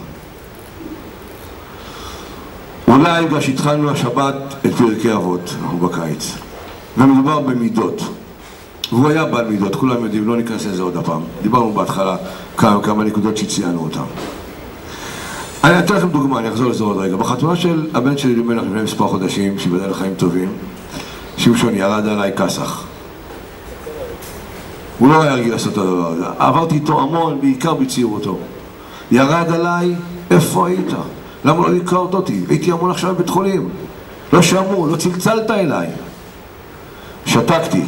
אולי בגלל שהתחלנו השבת את פרקי אבות, אנחנו בקיץ, ומדובר במידות. והוא היה בעל מידות, כולם יודעים, לא ניכנס לזה עוד הפעם. דיברנו בהתחלה כמה, כמה נקודות שציינו אותם. אני אתן לכם דוגמה, אני אחזור לזה עוד רגע. בחתונה של הבן שלי לימלך לפני מספר חודשים, שיבדל לחיים טובים, שמשון ירד עליי כסח. הוא לא היה רגיל לעשות את הדבר הזה. עברתי איתו המון, בעיקר בצעירותו. ירד עליי, איפה היית? למה לא הכרת אותי? הייתי המון עכשיו בבית חולים. לא שמעו, לא צלצלת אליי. שתקתי.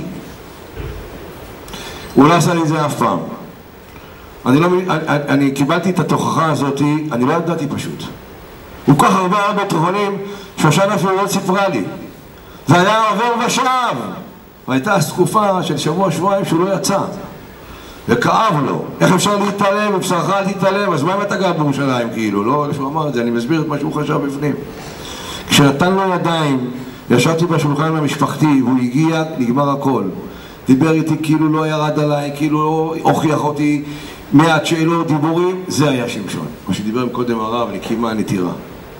הוא לא עשה לי זה אף פעם. אני, לא, אני, אני קיבלתי את התוכחה הזאת, אני לא ידעתי פשוט. הוא כך הרבה היה בבית חולים, שושנה אפילו לא סיפרה לי. זה היה עובר ושב. והייתה תקופה של שבוע שבועיים שהוא לא יצא. וכאב לו. איך אפשר להתעלם? ובשרך אל תתעלם. אז מה אם אתה גר בירושלים כאילו? לא, שהוא אמר את זה, אני מסביר את מה שהוא חשב בפנים. כשנתן לו ידיים, ישבתי בשולחן המשפחתי, והוא הגיע, נגמר הכל. דיבר איתי כאילו לא ירד עליי, כאילו לא הוכיח אותי, מעט שאלות, דיבורים, זה היה שמשון. מה שדיבר קודם הרב, נקימה, נטירה.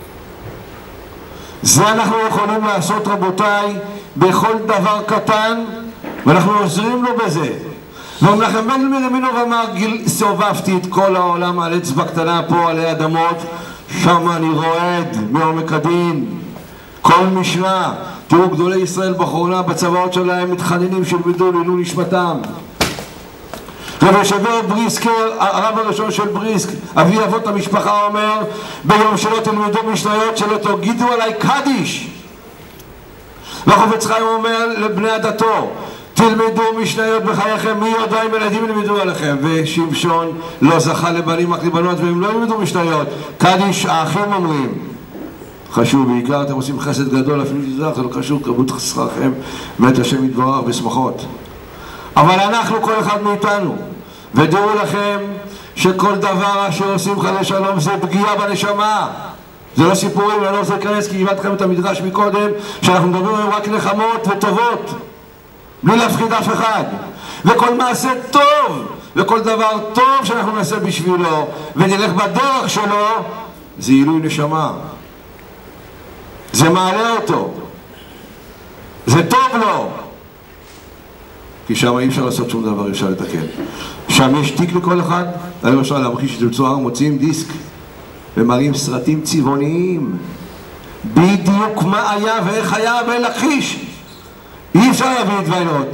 זה אנחנו יכולים לעשות רבותיי בכל דבר קטן, ואנחנו עוזרים לו בזה. ומנחם בן מרמינוב אמר, סובבתי את כל העולם על אצבע קטנה פה עלי אדמות, שם אני רועד מעומק הדין. כל משנה, תראו גדולי ישראל באחרונה בצבאות שלהם מתחננים שילמדו לעילוי נשמתם. רבי שבר בריסקר, הרב הראשון של בריסק, אבי אבות המשפחה, אומר ביום שלא תלמדו משניות שלא תגידו עליי קדיש. והחפץ חיים אומר לבני הדתו, תלמדו משניות בחייכם, מי יודע אם ילדים ילמדו עליכם. ושמשון לא זכה לבנים רק לבנות והם לא ילמדו משניות, קדיש האחים אומרים. חשוב, בעיקר אתם עושים חסד גדול, אפילו תזרח, זה לא קשור, קרבות חסכם מת השם יתברך בשמחות. אבל אנחנו, כל אחד מאיתנו, ודעו לכם שכל דבר אשר עושים חס ושלום זה פגיעה בנשמה. זה לא סיפורים, אני לא רוצה להיכנס כי הבאתי את המדרש מקודם שאנחנו מדברים היום רק נחמות וטובות בלי להפחיד אף אחד. וכל מעשה טוב וכל דבר טוב שאנחנו נעשה בשבילו ונלך בדרך שלו זה עילוי נשמה, זה מעלה אותו, זה טוב לו, כי שם אי אפשר לעשות שום דבר, אפשר לתקן. שם יש תיק לכל אחד. אני אפשר להמחיש את בצורה, מוציאים דיסק ומראים סרטים צבעוניים בדיוק מה היה ואיך היה ולהכחיש. אי אפשר להביא התוויות.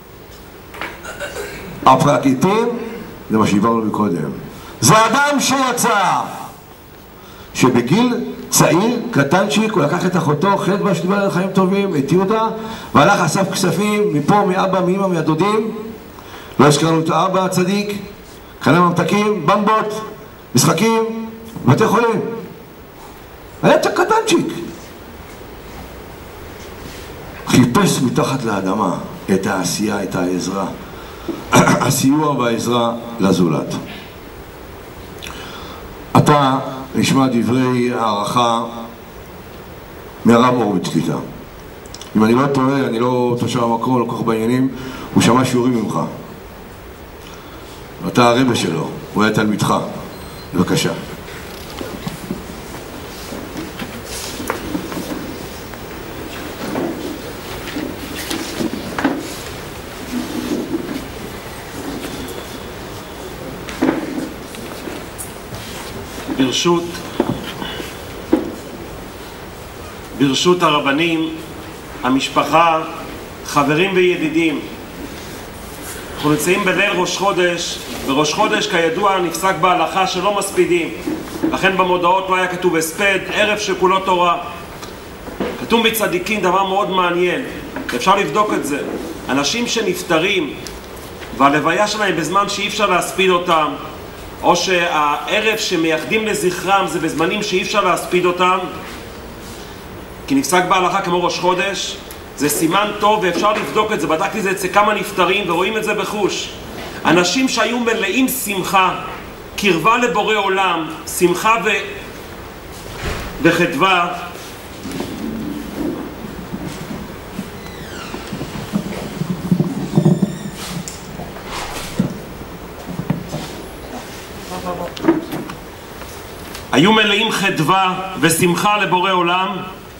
הפרקליטים זה מה שהבאנו מקודם, זה אדם שיצא שבגיל צעיר, קטנצ'יק, הוא לקח את אחותו, חדווה שדיבר על חיים טובים, את יהודה, והלך אסף כספים מפה, מאבא, מאמא, מהדודים. לא הזכרנו את האבא הצדיק, קנה ממתקים, במבות, משחקים, בתי חולים. היה קטנצ'יק. חיפש מתחת לאדמה את העשייה, את העזרה, הסיוע והעזרה לזולת. אתה נשמע דברי הערכה מהרב הורוביץ קליטה. אם אני לא טועה, אני לא תושב המקום, לא כל כך בעניינים, הוא שמע שיעורים ממך. אתה הרבא שלו, הוא היה תלמידך. בבקשה. ברשות, ברשות הרבנים, המשפחה, חברים וידידים, אנחנו נמצאים בליל ראש חודש, וראש חודש כידוע נפסק בהלכה שלא מספידים, לכן במודעות לא היה כתוב הספד, ערב שכולו תורה. כתוב בצדיקים דבר מאוד מעניין, אפשר לבדוק את זה. אנשים שנפטרים והלוויה שלהם בזמן שאי אפשר להספיד אותם, או שהערב שמייחדים לזכרם זה בזמנים שאי אפשר להספיד אותם, כי נפסק בהלכה כמו ראש חודש, זה סימן טוב ואפשר לבדוק את זה. בדקתי את זה אצל כמה נפטרים ורואים את זה בחוש. אנשים שהיו מלאים שמחה, קרבה לבורא עולם, שמחה ו... וחדווה, היו מלאים חדווה ושמחה לבורא עולם,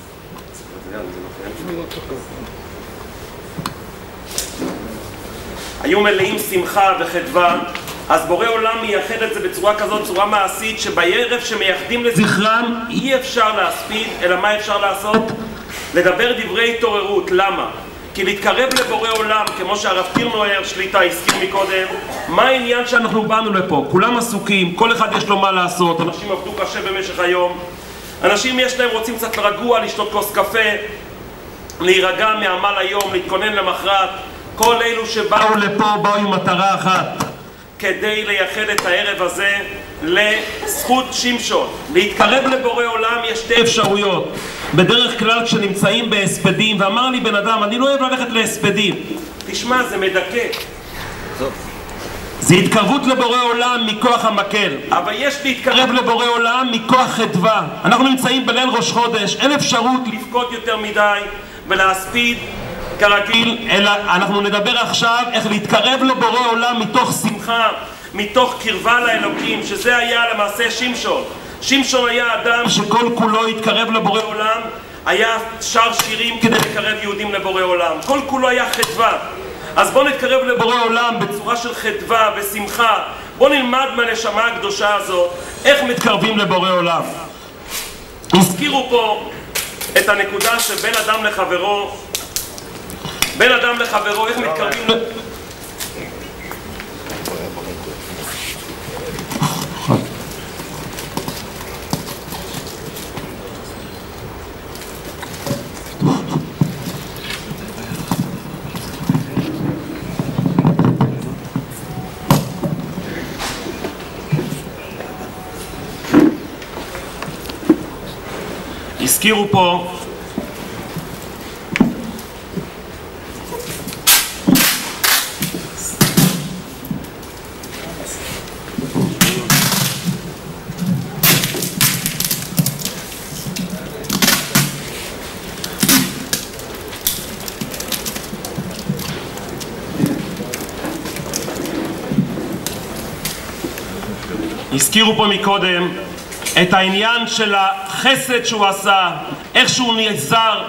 היו מלאים שמחה וחדווה, אז בורא עולם מייחד את זה בצורה כזאת, צורה מעשית, שבערב שמייחדים לזכרם אי אפשר להספיד, אלא מה אפשר לעשות? לדבר דברי התעוררות. למה? כי להתקרב לבורא עולם, כמו שהרב טירנויר שליטה הזכיר מקודם, מה העניין שאנחנו באנו לפה? כולם עסוקים, כל אחד יש לו מה לעשות, אנשים עבדו קשה במשך היום, אנשים יש להם רוצים קצת לרגוע, לשתות כוס קפה, להירגע מעמל היום, להתכונן למחרת. כל אלו שבאו לפה באו עם מטרה אחת, כדי לייחד את הערב הזה לזכות שמשון. להתקרב לבורא עולם יש שתי אפשרויות. בדרך כלל כשנמצאים בהספדים, ואמר לי בן אדם, אני לא אוהב ללכת להספדים, תשמע, זה מדכא, זה התקרבות לבורא עולם מכוח המקל, אבל יש להתקרב לבורא עולם מכוח חדווה. אנחנו נמצאים בליל ראש חודש, אין אפשרות לבכות יותר מדי ולהספיד כרגיל, אלא אנחנו נדבר עכשיו איך להתקרב לבורא עולם מתוך שמחה, מתוך קרבה לאלוקים, שזה היה למעשה שמשון. שמשון היה אדם שכל כולו התקרב לבורא עולם, היה שר שירים כדי לקרב יהודים לבורא עולם, כל כולו היה חדווה. אז בואו נתקרב לבורא עולם בצורה של חדווה ושמחה. בואו נלמד מהנשמה הקדושה הזאת איך מתקרבים לבורא עולם. הזכירו פה את הנקודה שבין אדם לחברו, בין אדם לחברו, איך מתקרבים לו... הזכירו פה הזכירו פה מקודם את העניין של החסד שהוא עשה, איך שהוא נעזר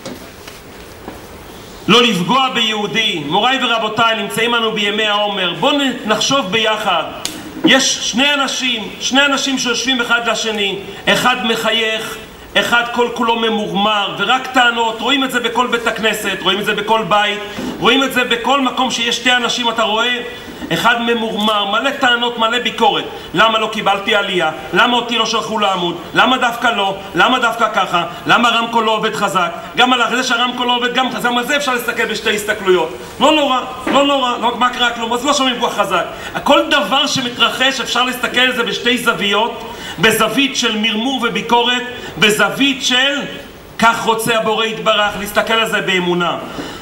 לא לפגוע ביהודי. מוריי ורבותיי, נמצאים לנו בימי העומר, בואו נחשוב ביחד. יש שני אנשים, שני אנשים שיושבים אחד לשני, אחד מחייך, אחד כל כולו ממורמר ורק טענות. רואים את זה בכל בית הכנסת, רואים את זה בכל בית, רואים את זה בכל מקום שיש שתי אנשים. אתה רואה אחד ממורמר, מלא טענות, מלא ביקורת. למה לא קיבלתי עלייה? למה אותי לא שלחו לעמוד? למה דווקא לא? למה דווקא ככה? למה הרמקול לא עובד חזק? גם על זה שהרמקול לא עובד גם חזק, על זה אפשר להסתכל בשתי הסתכלויות. לא נורא, לא נורא, לא מה קרה כלום, אז לא שומעים כל חזק. כל דבר שמתרחש אפשר להסתכל על זה בשתי זוויות, בזווית של מרמור וביקורת, בזווית של כך רוצה הבורא יתברך, להסתכל על זה באמונה.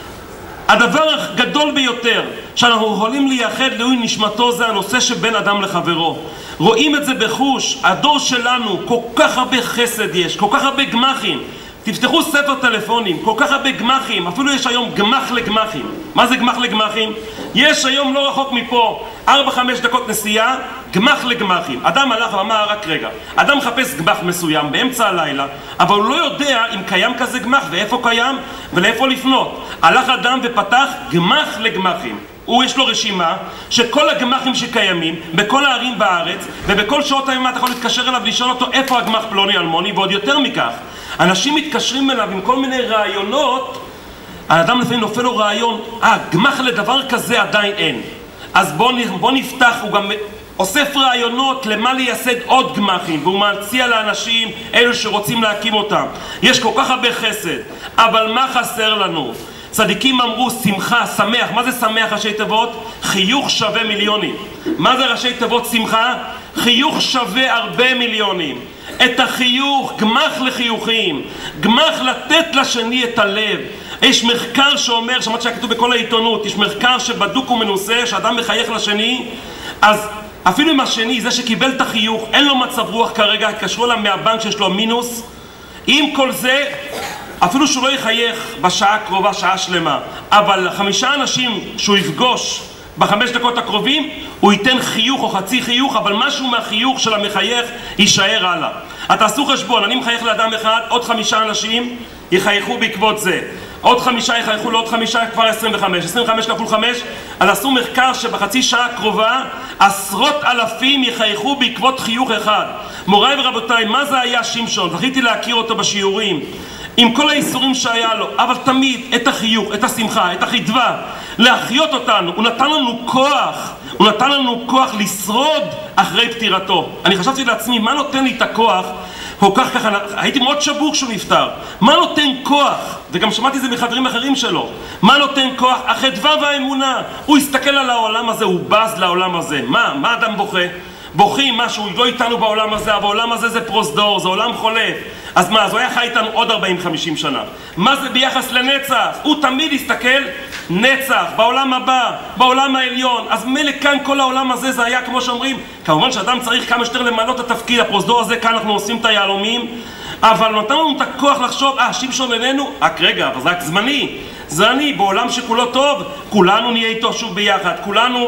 הדבר הגדול ביותר שאנחנו יכולים לייחד לעילוי נשמתו זה הנושא שבין אדם לחברו. רואים את זה בחוש. הדור שלנו, כל כך הרבה חסד יש, כל כך הרבה גמחים. תפתחו ספר טלפונים, כל כך הרבה גמחים, אפילו יש היום גמח לגמחים. מה זה גמח לגמחים? יש היום לא רחוק מפה, ארבע חמש דקות נסיעה, גמח לגמחים. אדם הלך ואמר רק רגע, אדם מחפש גמח מסוים באמצע הלילה, אבל הוא לא יודע אם קיים כזה גמח ואיפה קיים ולאיפה לפנות. הלך אדם ופתח גמח לגמחים. הוא יש לו רשימה שכל הגמחים שקיימים בכל הערים בארץ, ובכל שעות היממה אתה יכול להתקשר אליו לשאול אותו איפה הגמח פלוני אלמוני. ועוד יותר מכך, אנשים מתקשרים אליו עם כל מיני רעיונות. האדם לפעמים נופל לו רעיון, אה, גמח לדבר כזה עדיין אין, אז בוא, בוא נפתח. הוא גם אוסף רעיונות למה לייסד עוד גמחים, והוא מציע לאנשים אלו שרוצים להקים אותם. יש כל כך הרבה חסד, אבל מה חסר לנו? צדיקים אמרו שמחה, שמח. מה זה שמח ראשי תיבות? חיוך שווה מיליונים. מה זה ראשי תיבות שמחה? חיוך שווה הרבה מיליונים. את החיוך, גמח לחיוכים, גמח לתת לשני את הלב. יש מחקר שאומר, שמעת שהיה כתוב בכל העיתונות, יש מחקר שבדוק ומנוסה, שאדם מחייך לשני, אז אפילו עם השני, זה שקיבל את החיוך, אין לו מצב רוח כרגע, קשרו לה מהבנק שיש לו מינוס. עם כל זה, אפילו שהוא לא יחייך בשעה הקרובה, שעה שלמה, אבל חמישה אנשים שהוא יפגוש בחמש דקות הקרובים, הוא ייתן חיוך או חצי חיוך, אבל משהו מהחיוך של המחייך יישאר הלאה. תעשו חשבון, אני מחייך לאדם אחד, עוד חמישה אנשים יחייכו בעקבות זה. עוד חמישה יחייכו לעוד חמישה, כבר עשרים וחמש. עשרים וחמש כפול חמש, אז עשו מחקר שבחצי שעה הקרובה עשרות אלפים יחייכו בעקבות חיוך אחד. מוריי ורבותיי, מה זה היה שמשון? זכיתי להכיר אותו בשיעורים. עם כל האיסורים שהיה לו, אבל תמיד את החיוך, את השמחה, את החדווה, להחיות אותנו. הוא נתן לנו כוח, הוא נתן לנו כוח לשרוד אחרי פטירתו. אני חשבתי לעצמי, מה נותן לי את הכוח? כל כך ככה, הייתי מאוד שבור כשהוא נפטר. מה נותן כוח? וגם שמעתי זה מחברים אחרים שלו. מה נותן כוח? החדווה והאמונה. הוא הסתכל על העולם הזה, הוא בז לעולם הזה. מה? מה אדם בוכה? בוכים משהו, לא איתנו בעולם הזה, אבל העולם הזה זה פרוזדור, זה עולם חולף. אז מה, אז הוא היה חי איתנו עוד ארבעים חמישים שנה. מה זה ביחס לנצח? הוא תמיד הסתכל נצח, בעולם הבא, בעולם העליון. אז מלא כאן כל העולם הזה זה היה כמו שאומרים, כמובן שאדם צריך כמה שיותר למנות את התפקיד, הפרוזדור הזה, כאן אנחנו עושים את היהלומים, אבל נתן לנו את הכוח לחשוב, אה, שמשון איננו? רק רגע, אבל זה רק זמני. זה אני, בעולם שכולו טוב, כולנו נהיה איתו שוב ביחד, כולנו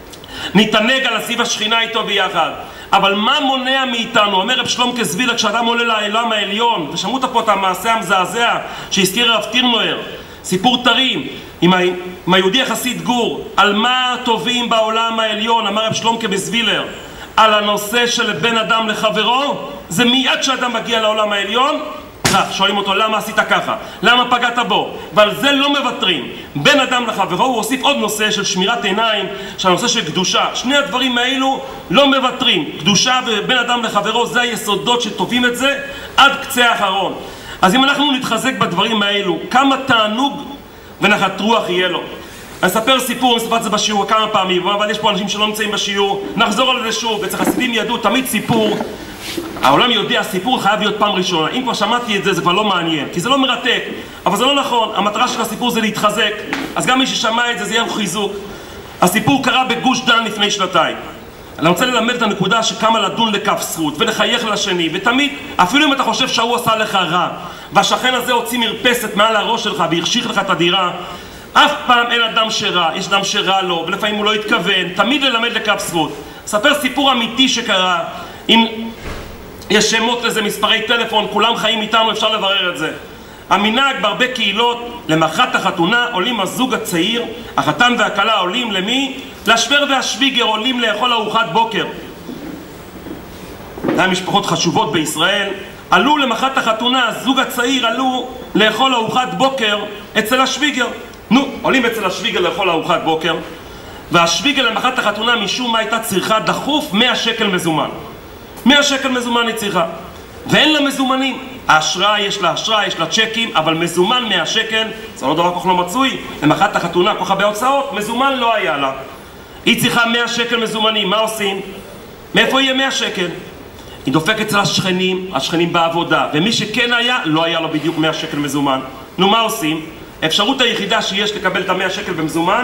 נתענג על הסיב השכינה איתו ביחד. אבל מה מונע מאיתנו? אומר רב שלום כסבילה, כשאדם עולה לעולם העליון, ושמעו פה את המעשה המזעזע שהזכיר הרב טירנויר, סיפור טרי עם, ה... עם היהודי החסיד גור, על מה טובים בעולם העליון, אמר רב שלום כבסבילר, על הנושא של בן אדם לחברו. זה מיד כשאדם מגיע לעולם העליון, נצרח, שואלים אותו למה עשית ככה, למה פגעת בו, ועל זה לא מוותרים. בין אדם לחברו, הוא הוסיף עוד נושא של שמירת עיניים, של הנושא של קדושה. שני הדברים האלו לא מוותרים. קדושה ובין אדם לחברו, זה היסודות שטובים את זה עד קצה האחרון. אז אם אנחנו נתחזק בדברים האלו, כמה תענוג ונחת רוח יהיה לו. אני אספר סיפור, אני אספר את זה בשיעור כמה פעמים, אבל יש פה אנשים שלא נמצאים בשיעור, נחזור על זה שוב. אצל חסידים ידעו תמיד סיפור, העולם יודע, סיפור חייב להיות פעם ראשונה. אם כבר שמעתי את זה, זה כבר לא מעניין, כי זה לא מרתק, אבל זה לא נכון. המטרה של הסיפור זה להתחזק, אז גם מי ששמע את זה, זה יהיה חיזוק. הסיפור קרה בגוש דן לפני שנתיים. אני רוצה ללמד את הנקודה שכמה לדון לכף זכות ולחייך לשני, ותמיד, אפילו אם אתה חושב שהוא עשה לך רע, והשכן הזה הוציא מרפסת מעל הראש שלך והרשיך לך את הדירה, אף פעם אין אדם שרע, יש אדם שרע לו, ולפעמים הוא לא התכוון, תמיד ללמד לכף זכות. ספר סיפור אמיתי שקרה, אם יש שמות לזה, מספרי טלפון, כולם חיים איתנו, אפשר לברר את זה. המנהג בהרבה קהילות, למחרת החתונה עולים הזוג הצעיר, החתן והכלה עולים למי? לשוור והשוויגר, עולים לאכול ארוחת בוקר. זה היה משפחות חשובות בישראל, עלו למחרת החתונה, הזוג הצעיר עלו לאכול ארוחת בוקר אצל השוויגר. נו, עולים אצל השוויגר לאכול ארוחת בוקר, והשוויגר למחרת החתונה משום מה הייתה צריכה דחוף מאה שקל מזומן. מאה שקל מזומן היא צריכה, ואין לה מזומנים. האשראי, יש לה אשראי, יש לה צ'קים, אבל מזומן מאה שקל, זה לא דבר כל כך לא מצוי. למחרת החתונה, כל כך הרבה הוצאות, מזומן לא היה לה. היא צריכה מאה שקל מזומנים, מה עושים? מאיפה יהיה מאה שקל? היא דופקת אצל השכנים, השכנים בעבודה, ומי שכן היה, לא היה לו בדיוק מאה שקל מזומן. נו, מה עושים? האפשרות היחידה שיש לקבל את המאה שקל במזומן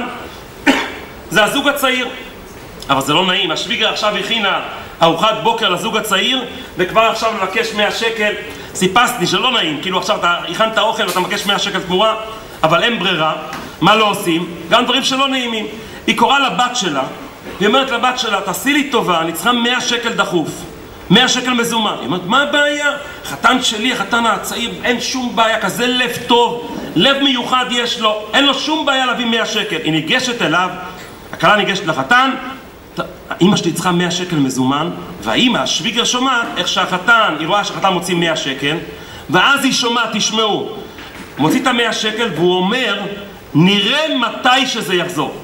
זה הזוג הצעיר. אבל זה לא נעים, השוויגר עכשיו הכינה ארוחת בוקר לזוג הצעיר, וכבר עכשיו מבקש מאה שקל. סיפסתי שלא נעים, כאילו עכשיו אתה הכנת האוכל ואתה מבקש מאה שקל תמורה, אבל אין ברירה. מה לא עושים? גם דברים שלא נעימים. היא קוראה לבת שלה, היא אומרת לבת שלה, תעשי לי טובה, אני צריכה מאה שקל דחוף, מאה שקל מזומן. היא אומרת, מה הבעיה? חתן שלי, החתן הצעיר, אין שום בעיה, כזה לב טוב, לב מיוחד יש לו, אין לו שום בעיה להביא מאה שקל. היא ניגשת אליו, הכלה ניגשת לחתן, אמא שלי צריכה מאה שקל מזומן, והאמא, השוויגר שומעת איך שהחתן, היא רואה שהחתן מוציא מאה שקל, ואז היא שומעת, תשמעו, מוציא את המאה שקל והוא אומר, נראה מתי שזה יחזור.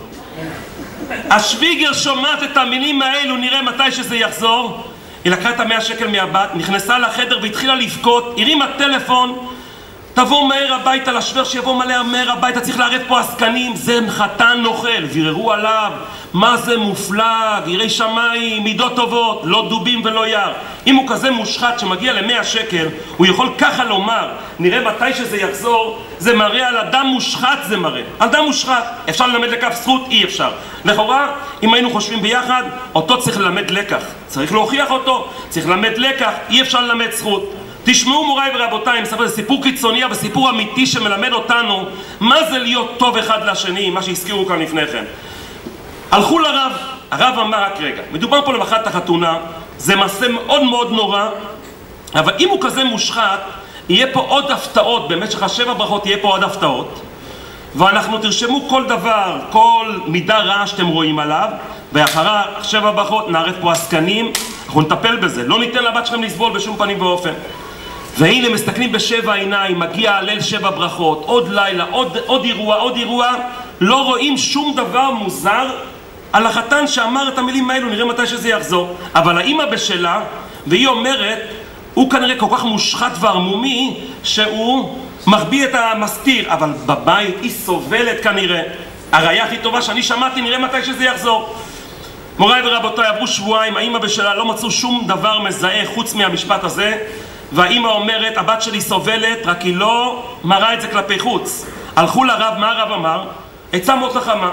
השוויגר שומעת את המילים האלו, נראה מתי שזה יחזור. היא לקחה את המאה שקל מהבת, נכנסה לחדר והתחילה לבכות, הרימה טלפון, תבוא מהר הביתה, לשוור שיבוא מלא מהר הביתה, צריך לערב פה עסקנים, זה חתן נוכל. ויררו עליו, מה זה מופלג, יראי שמיים, מידות טובות, לא דובים ולא יער. אם הוא כזה מושחת שמגיע למאה שקל, הוא יכול ככה לומר, נראה מתי שזה יחזור, זה מראה על אדם מושחת, זה מראה. אדם מושחת, אפשר ללמד לכף זכות? אי אפשר. לכאורה, אם היינו חושבים ביחד, אותו צריך ללמד לקח. צריך להוכיח אותו, צריך ללמד לקח, אי אפשר ללמד זכות. תשמעו מוריי ורבותיי, אני מספר, זה סיפור קיצוני וסיפור אמיתי שמלמד אותנו מה זה להיות טוב אחד לשני, מה שהזכירו כאן לפני כן. הלכו לרב, הרב אמר רק רגע, מדובר פה למחרת החתונה, זה מעשה מאוד מאוד נורא, אבל אם הוא כזה מושחת, יהיה פה עוד הפתעות, במשך השבע ברכות יהיה פה עוד הפתעות, ואנחנו תרשמו כל דבר, כל מידה רעה שאתם רואים עליו, ואחרי שבע ברכות נערב פה עסקנים, אנחנו נטפל בזה, לא ניתן לבת שלכם לסבול בשום פנים ואופן. והנה מסתכלים בשבע עיניים, מגיע הליל שבע ברכות, עוד לילה, עוד, עוד אירוע, עוד אירוע, לא רואים שום דבר מוזר על החתן שאמר את המילים האלו, נראה מתי שזה יחזור. אבל האמא בשלה, והיא אומרת, הוא כנראה כל כך מושחת וערמומי, שהוא מחביא את המסתיר, אבל בבית היא סובלת כנראה. הראיה הכי טובה שאני שמעתי, נראה מתי שזה יחזור. מוריי ורבותיי, עברו שבועיים, האמא בשלה לא מצאו שום דבר מזהה חוץ מהמשפט הזה, והאמא אומרת, הבת שלי סובלת, רק היא לא מראה את זה כלפי חוץ. הלכו לרב, מה הרב אמר? עצה מאוד חכמה.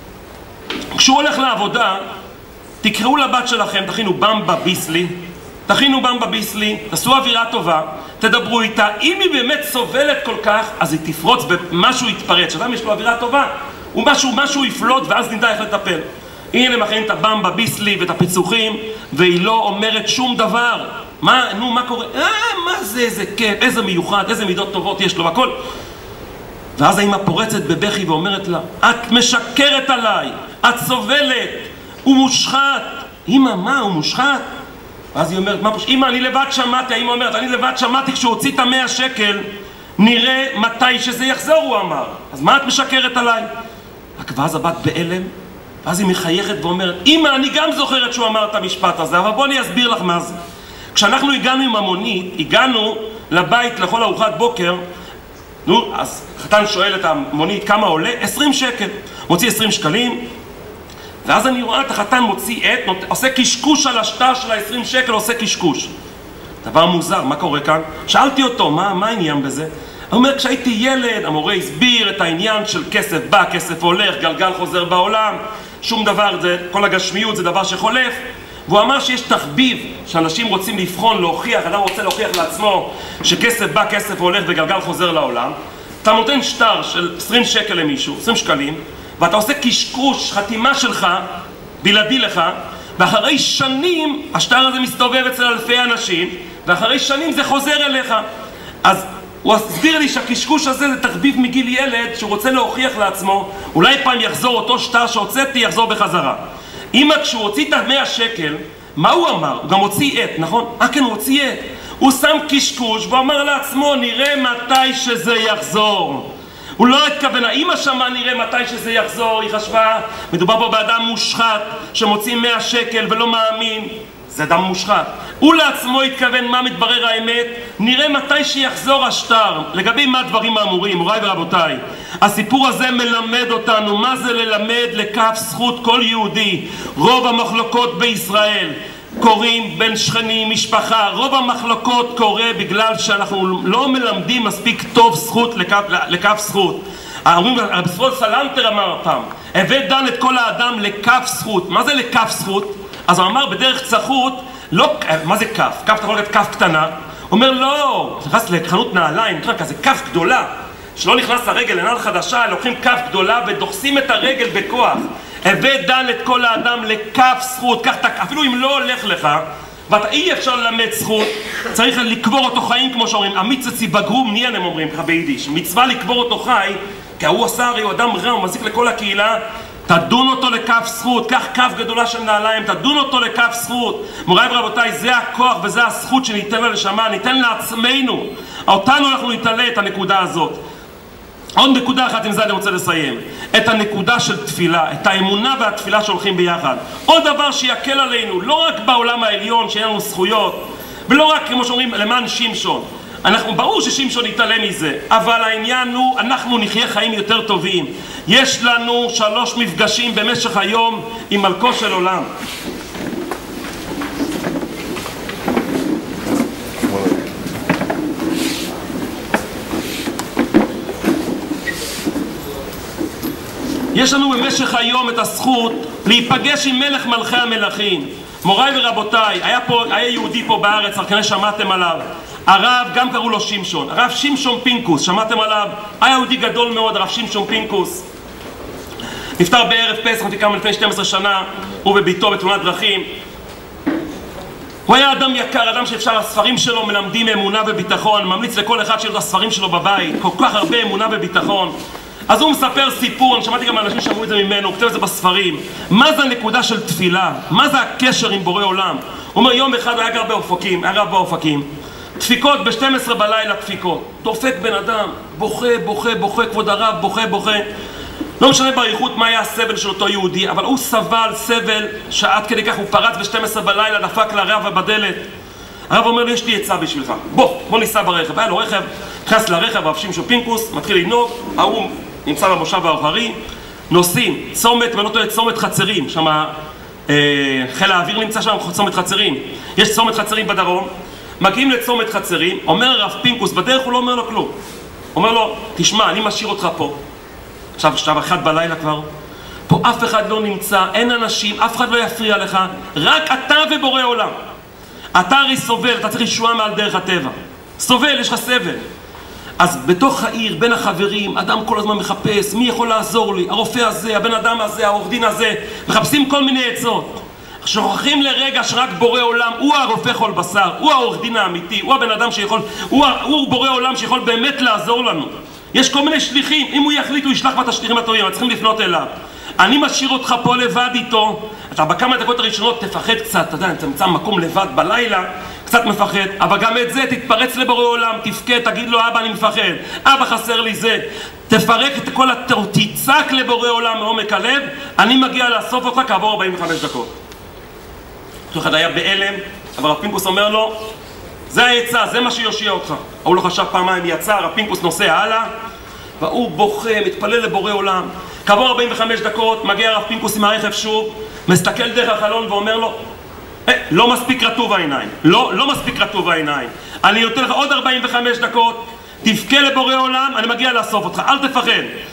כשהוא הולך לעבודה, תקראו לבת שלכם, תכינו במבה ביסלי, תכינו במבה ביסלי, תעשו אווירה טובה, תדברו איתה. אם היא באמת סובלת כל כך, אז היא תפרוץ במשהו יתפרץ. שאדם יש לו אווירה טובה, ומשהו, משהו יפלוט, ואז נדע איך לטפל. הנה מכינים את הבמבה ביסלי ואת הפיצוחים, והיא לא אומרת שום דבר. מה, נו, מה קורה? אה, מה זה, איזה כיף, איזה מיוחד, איזה מידות טובות יש לו, והכל. ואז האמא פורצת בבכי ואומרת לה, את משקרת עליי, את סובלת, הוא מושחת. אמא, מה, הוא מושחת? ואז היא אומרת, מה פשוט? אמא, אני לבד שמעתי, האמא אומרת, אני לבד שמעתי כשהוא הוציא את המאה שקל, נראה מתי שזה יחזור, הוא אמר. אז מה את משקרת עליי? רק ואז הבת בהלם, ואז היא מחייכת ואומרת, אמא, אני גם זוכרת שהוא אמר את המשפט הזה, אבל בוא אני אסביר לך מה זה. כשאנחנו הגענו עם המונית, הגענו לבית לכל ארוחת בוקר, נו, אז חתן שואל את המונית כמה עולה? עשרים שקל. מוציא עשרים שקלים, ואז אני רואה את החתן מוציא עט, עושה קשקוש על השטר של ה-עשרים שקל, עושה קשקוש. דבר מוזר, מה קורה כאן? שאלתי אותו, מה, מה העניין בזה? הוא אומר, כשהייתי ילד, המורה הסביר את העניין של כסף בא, כסף הולך, גלגל חוזר בעולם, שום דבר, זה, כל הגשמיות זה דבר שחולף. והוא אמר שיש תחביב שאנשים רוצים לבחון, להוכיח, אדם רוצה להוכיח לעצמו שכסף בא, כסף הולך וגלגל חוזר לעולם. אתה נותן שטר של עשרים שקל למישהו, עשרים שקלים, ואתה עושה קשקוש, חתימה שלך, בלעדי לך, ואחרי שנים השטר הזה מסתובב אצל אלפי אנשים, ואחרי שנים זה חוזר אליך. אז הוא הסביר לי שהקשקוש הזה זה תחביב מגיל ילד שהוא רוצה להוכיח לעצמו, אולי פעם יחזור אותו שטר שהוצאתי, יחזור בחזרה. אמא, כשהוא הוציא את המאה שקל, מה הוא אמר? הוא גם הוציא עט, נכון? אה כן, הוא הוציא עט. הוא שם קשקוש והוא אמר לעצמו, נראה מתי שזה יחזור. הוא לא התכוון, האמא שמה נראה מתי שזה יחזור, היא חשבה, מדובר פה באדם מושחת שמוציא מאה שקל ולא מאמין. זה אדם מושחת. הוא לעצמו התכוון מה מתברר האמת, נראה מתי שיחזור השטר. לגבי מה הדברים האמורים, מוריי ורבותיי, הסיפור הזה מלמד אותנו מה זה ללמד לכף זכות כל יהודי. רוב המחלוקות בישראל קוראים בין שכנים, משפחה, רוב המחלוקות קורה בגלל שאנחנו לא מלמדים מספיק טוב זכות לכף, לכף זכות. אומרים, רבי ישראל סלנטר אמר פעם, הבא דן את כל האדם לכף זכות. מה זה לכף זכות? אז הוא אמר בדרך צחות, לא, מה זה כף? כף אתה יכול להיות כף קטנה? הוא אומר לא, נכנס לחנות נעליים, נקרא כזה כף גדולה, שלא נכנס לרגל לנעל חדשה, לוקחים כף גדולה ודוחסים את הרגל בכוח. הבא דן את כל האדם לכף זכות, כך אפילו אם לא הולך לך, ואתה אי אפשר ללמד זכות, צריך לקבור אותו חיים כמו שאומרים, המצצי בגרום ניאן הם אומרים ככה ביידיש, מצווה לקבור אותו חי, כי הוא עשה הרי הוא אדם רע, הוא מזיק לכל הקהילה, תדון אותו לכף זכות, קח כף גדולה של נעליים, תדון אותו לכף זכות. מוריי ורבותיי, זה הכוח וזה הזכות שניתן לנשמה, ניתן לעצמנו, אותנו אנחנו נתעלה את הנקודה הזאת. עוד נקודה אחת, עם זה אני רוצה לסיים, את הנקודה של תפילה, את האמונה והתפילה שהולכים ביחד. עוד דבר שיקל עלינו, לא רק בעולם העליון שאין לנו זכויות, ולא רק כמו שאומרים למען שמשון, אנחנו, ברור ששמשון יתעלם מזה, אבל העניין הוא, אנחנו נחיה חיים יותר טובים. יש לנו שלוש מפגשים במשך היום עם מלכו של עולם. יש לנו במשך היום את הזכות להיפגש עם מלך מלכי המלכים. מוריי ורבותיי, היה, פה, היה יהודי פה בארץ, כנראה שמעתם עליו. הרב, גם קראו לו שמשון, הרב שמשון פינקוס, שמעתם עליו? היה יהודי גדול מאוד, הרב שמשון פינקוס. נפטר בערב פסח, נפטר לפני שתים עשרה שנה, הוא וביתו בתאונת דרכים. הוא היה אדם יקר, אדם שאפשר, הספרים שלו מלמדים אמונה וביטחון, ממליץ לכל אחד שיהיה לו הספרים שלו בבית, כל כך הרבה אמונה וביטחון. אז הוא מספר סיפור, אני שמעתי גם אנשים שאמרו את זה ממנו, הוא כתב את זה בספרים. מה זה הנקודה של תפילה? מה זה הקשר עם בורא עולם? הוא אומר, יום אחד הוא היה גר באופקים, היה רב באופקים. דפיקות ב-שתים עשרה בלילה, דפיקות. דופק בן אדם, בוכה, בוכה, בוכה, כבוד הרב, בוכה, בוכה. לא משנה באריכות מה היה הסבל של אותו יהודי, אבל הוא סבל סבל שעד כדי כך הוא פרץ ב-שתים עשרה בלילה, דפק לרב בדלת. הרב אומר לי, יש לי עצה בשבילך. בוא, בוא ניסע ברכב. היה לו רכב, נכנס לרכב, הרב שמשון פינקוס, מתחיל לנהוג, ההוא נמצא במושב הערבי, נוסעים, צומת, ולא טועה, צומת חצרים, שם אה, חיל האוויר נמצא שם, צומת חצרים. יש צומת חצרים בדרום, מגיעים לצומת חצרים, אומר הרב פינקוס, בדרך הוא לא אומר לו כלום. אומר לו, תשמע, אני משאיר אותך פה. עכשיו, שתיים אחת בלילה כבר, פה אף אחד לא נמצא, אין אנשים, אף אחד לא יפריע לך, רק אתה ובורא עולם. אתה הרי סובל, אתה צריך ישועה מעל דרך הטבע. סובל, יש לך סבל. אז בתוך העיר, בין החברים, אדם כל הזמן מחפש, מי יכול לעזור לי? הרופא הזה, הבן אדם הזה, העורך דין הזה, מחפשים כל מיני עצות. שוכחים לרגע שרק בורא עולם, הוא הרופא כל בשר, הוא העורך דין האמיתי, הוא הבן אדם שיכול, הוא, הוא בורא עולם שיכול באמת לעזור לנו. יש כל מיני שליחים, אם הוא יחליט הוא ישלח בת השליחים הטובים, צריכים לפנות אליו. אני משאיר אותך פה לבד איתו, עכשיו, בכמה דקות הראשונות תפחד קצת, אתה יודע, תמצא מקום לבד בלילה, קצת מפחד, אבל גם את זה תתפרץ לבורא עולם, תפקד, תגיד לו, אבא, אני מפחד, אבא, חסר לי זה. תפרק את כל התור, תצעק לבורא עולם מעומק הלב, אני מגיע לאסוף אותך כעבור ארבעים וחמש דקות. אותו אחד היה בהלם, אבל רב פינקוס אומר לו, זה העצה, זה מה שיושיע אותך. הוא לא חשב פעמיים, יצא, רב פינקוס נוסע הלאה, והוא בוכה, מתפלל לבורא עולם. כעבור ארבעים וחמש דקות, מגיע רב פינקוס עם הרכב שוב, מסתכל דרך החלון ואומר לו, אה, לא מספיק רטוב העיניים, לא, לא מספיק רטוב העיניים. אני נותן לך עוד ארבעים וחמש דקות, תבכה לבורא עולם, אני מגיע לאסוף אותך, אל תפחד.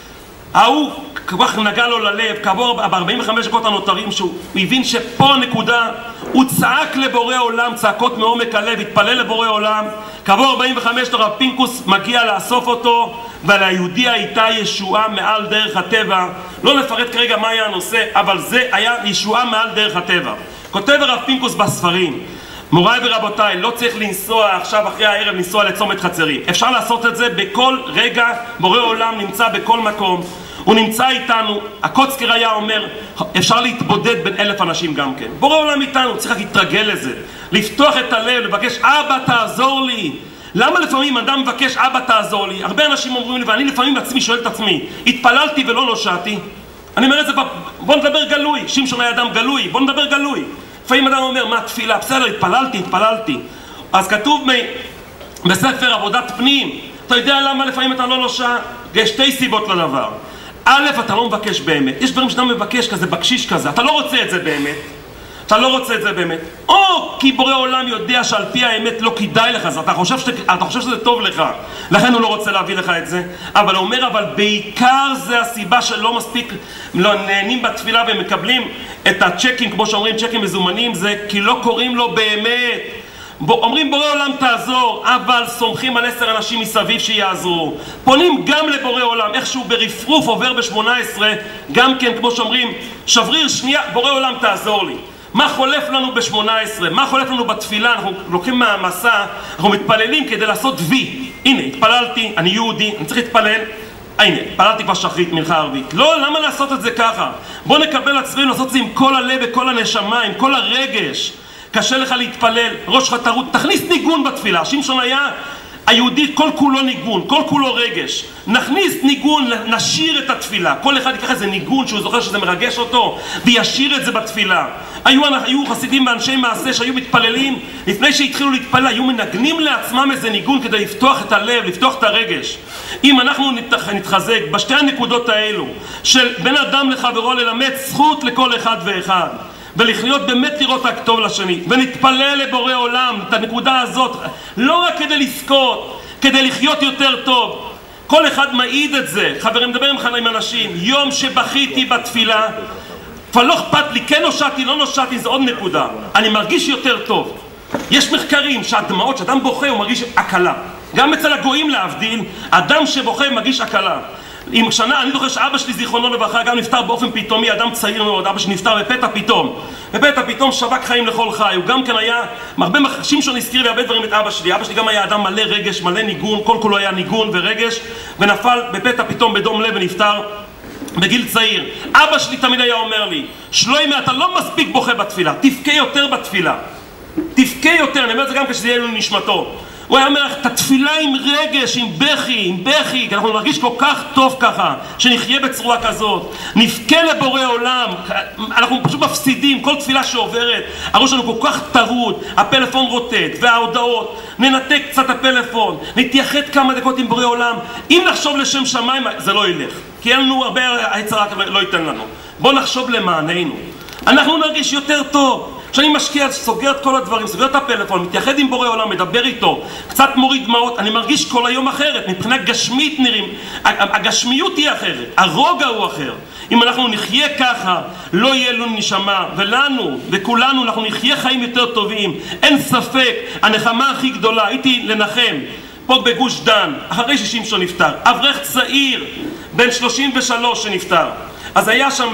ההוא כל כך נגע לו ללב, כעבור ב-ארבעים וחמש דקות הנותרים, שהוא הבין שפה הנקודה, הוא צעק לבורא עולם, צעקות מעומק הלב, התפלל לבורא עולם. כעבור ארבעים וחמש דקות, רב פינקוס מגיע לאסוף אותו, וליהודי הייתה ישועה מעל דרך הטבע. לא נפרט כרגע מה היה הנושא, אבל זה היה ישועה מעל דרך הטבע. כותב הרב פינקוס בספרים, מוריי ורבותיי, לא צריך לנסוע עכשיו אחרי הערב, לנסוע לצומת חצרים. אפשר לעשות את זה בכל רגע, בורא עולם נמצא בכל מקום. הוא נמצא איתנו, הקוצקר היה אומר, אפשר להתבודד בין אלף אנשים גם כן. בורא עולם איתנו, צריך להתרגל לזה. לפתוח את הלב, לבקש, אבא תעזור לי. למה לפעמים אדם מבקש, אבא תעזור לי? הרבה אנשים אומרים לי, ואני לפעמים בעצמי שואל את עצמי, התפללתי ולא נושעתי? אני אומר את זה, בוא נדבר גלוי, שמשון היה אדם גלוי, בוא נדבר גלוי. לפעמים אדם אומר, מה תפילה? בסדר, התפללתי, התפללתי. אז כתוב מ... בספר עבודת פנים, אתה יודע למה לפעמים אתה לא נושע? יש שתי סיבות לדבר. א', אתה לא מבקש באמת. יש דברים שאתה מבקש כזה, בקשיש כזה, אתה לא רוצה את זה באמת. אתה לא רוצה את זה באמת. או כי בורא עולם יודע שעל פי האמת לא כדאי לך, אז אתה חושב, שת... אתה חושב שזה טוב לך, לכן הוא לא רוצה להביא לך את זה. אבל הוא אומר, אבל בעיקר זה הסיבה שלא מספיק לא נהנים בתפילה ומקבלים את הצ'קים, כמו שאומרים, צ'קים מזומנים, זה כי לא קוראים לו באמת. אומרים בורא עולם תעזור, אבל סומכים על עשר אנשים מסביב שיעזרו. פונים גם לבורא עולם, איכשהו ברפרוף עובר ב-שמונה עשרה, גם כן כמו שאומרים, שבריר שנייה, בורא עולם תעזור לי. מה חולף לנו ב-שמונה עשרה? מה חולף לנו בתפילה? אנחנו לוקחים מהמסע, אנחנו מתפללים כדי לעשות וי. הנה, התפללתי, אני יהודי, אני צריך להתפלל. הנה, התפללתי כבר שחרית, מנחה ערבית. לא, למה לעשות את זה ככה? בוא נקבל עצמנו, לעשות את זה עם כל הלב וכל הנשמה, עם כל הרגש. קשה לך להתפלל, ראש לך טרוט, תכניס ניגון בתפילה. שמשון היה היהודי כל כולו ניגון, כל כולו רגש. נכניס ניגון, נשיר את התפילה. כל אחד ייקח איזה ניגון שהוא זוכר שזה מרגש אותו, וישיר את זה בתפילה. היו, היו חסידים ואנשי מעשה שהיו מתפללים, לפני שהתחילו להתפלל, היו מנגנים לעצמם איזה ניגון כדי לפתוח את הלב, לפתוח את הרגש. אם אנחנו נתחזק בשתי הנקודות האלו, של בין אדם לחברו ללמד זכות לכל אחד ואחד, ולחיות באמת לראות רק טוב לשני, ונתפלל לבורא עולם את הנקודה הזאת, לא רק כדי לזכות, כדי לחיות יותר טוב. כל אחד מעיד את זה. חברים, מדבר עם אנשים, יום שבכיתי בתפילה, כבר לא אכפת לי, כן נושעתי, לא נושעתי, זה עוד נקודה. אני מרגיש יותר טוב. יש מחקרים שהדמעות, שאדם בוכה הוא מרגיש הקלה. גם אצל הגויים להבדיל, אדם שבוכה מרגיש הקלה. עם שנה, אני זוכר שאבא שלי זיכרונו לברכה גם נפטר באופן פתאומי, אדם צעיר מאוד, אבא שלי נפטר בפתע פתאום. בפתע פתאום שווק חיים לכל חי, הוא גם כן היה, הרבה מחשים שהוא נזכיר לי הרבה דברים את אבא שלי. אבא שלי גם היה אדם מלא רגש, מלא ניגון, כל כולו היה ניגון ורגש, ונפל בפתע פתאום בדום לב ונפטר בגיל צעיר. אבא שלי תמיד היה אומר לי, שלוימי, אתה לא מספיק בוכה בתפילה, תבכה יותר בתפילה. תבכה יותר, אני אומר את זה גם כשזה יהיה לנו נשמתו. הוא היה אומר, את התפילה עם רגש, עם בכי, עם בכי, כי אנחנו נרגיש כל כך טוב ככה, שנחיה בצורה כזאת, נבכה לבורא עולם, אנחנו פשוט מפסידים, כל תפילה שעוברת, הראש שלנו כל כך טרוד, הפלאפון רוטט, וההודעות, ננתק קצת הפלאפון, נתייחד כמה דקות עם בורא עולם, אם נחשוב לשם שמיים, זה לא ילך, כי אין לנו הרבה, היצר רק לא ייתן לנו. בוא נחשוב למעננו, אנחנו נרגיש יותר טוב. כשאני משקיע, סוגר את כל הדברים, סוגר את הפלאפון, מתייחד עם בורא עולם, מדבר איתו, קצת מוריד דמעות, אני מרגיש כל היום אחרת, מבחינה גשמית נראים, הגשמיות היא אחרת, הרוגע הוא אחר. אם אנחנו נחיה ככה, לא יהיה לנו נשמה, ולנו, וכולנו, אנחנו נחיה חיים יותר טובים. אין ספק, הנחמה הכי גדולה, הייתי לנחם, פה בגוש דן, אחרי ששמשון נפטר, אברך צעיר, בן שלושים ושלוש שנפטר. אז היה שם...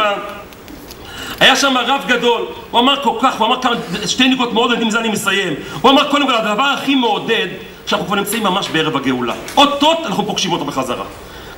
היה שם רב גדול, הוא אמר כל כך, הוא אמר כמה, שתי נקודות מאוד, עם זה אני מסיים. הוא אמר קודם כל, הדבר הכי מעודד, שאנחנו כבר נמצאים ממש בערב הגאולה. אותות אנחנו פוגשים אותו בחזרה.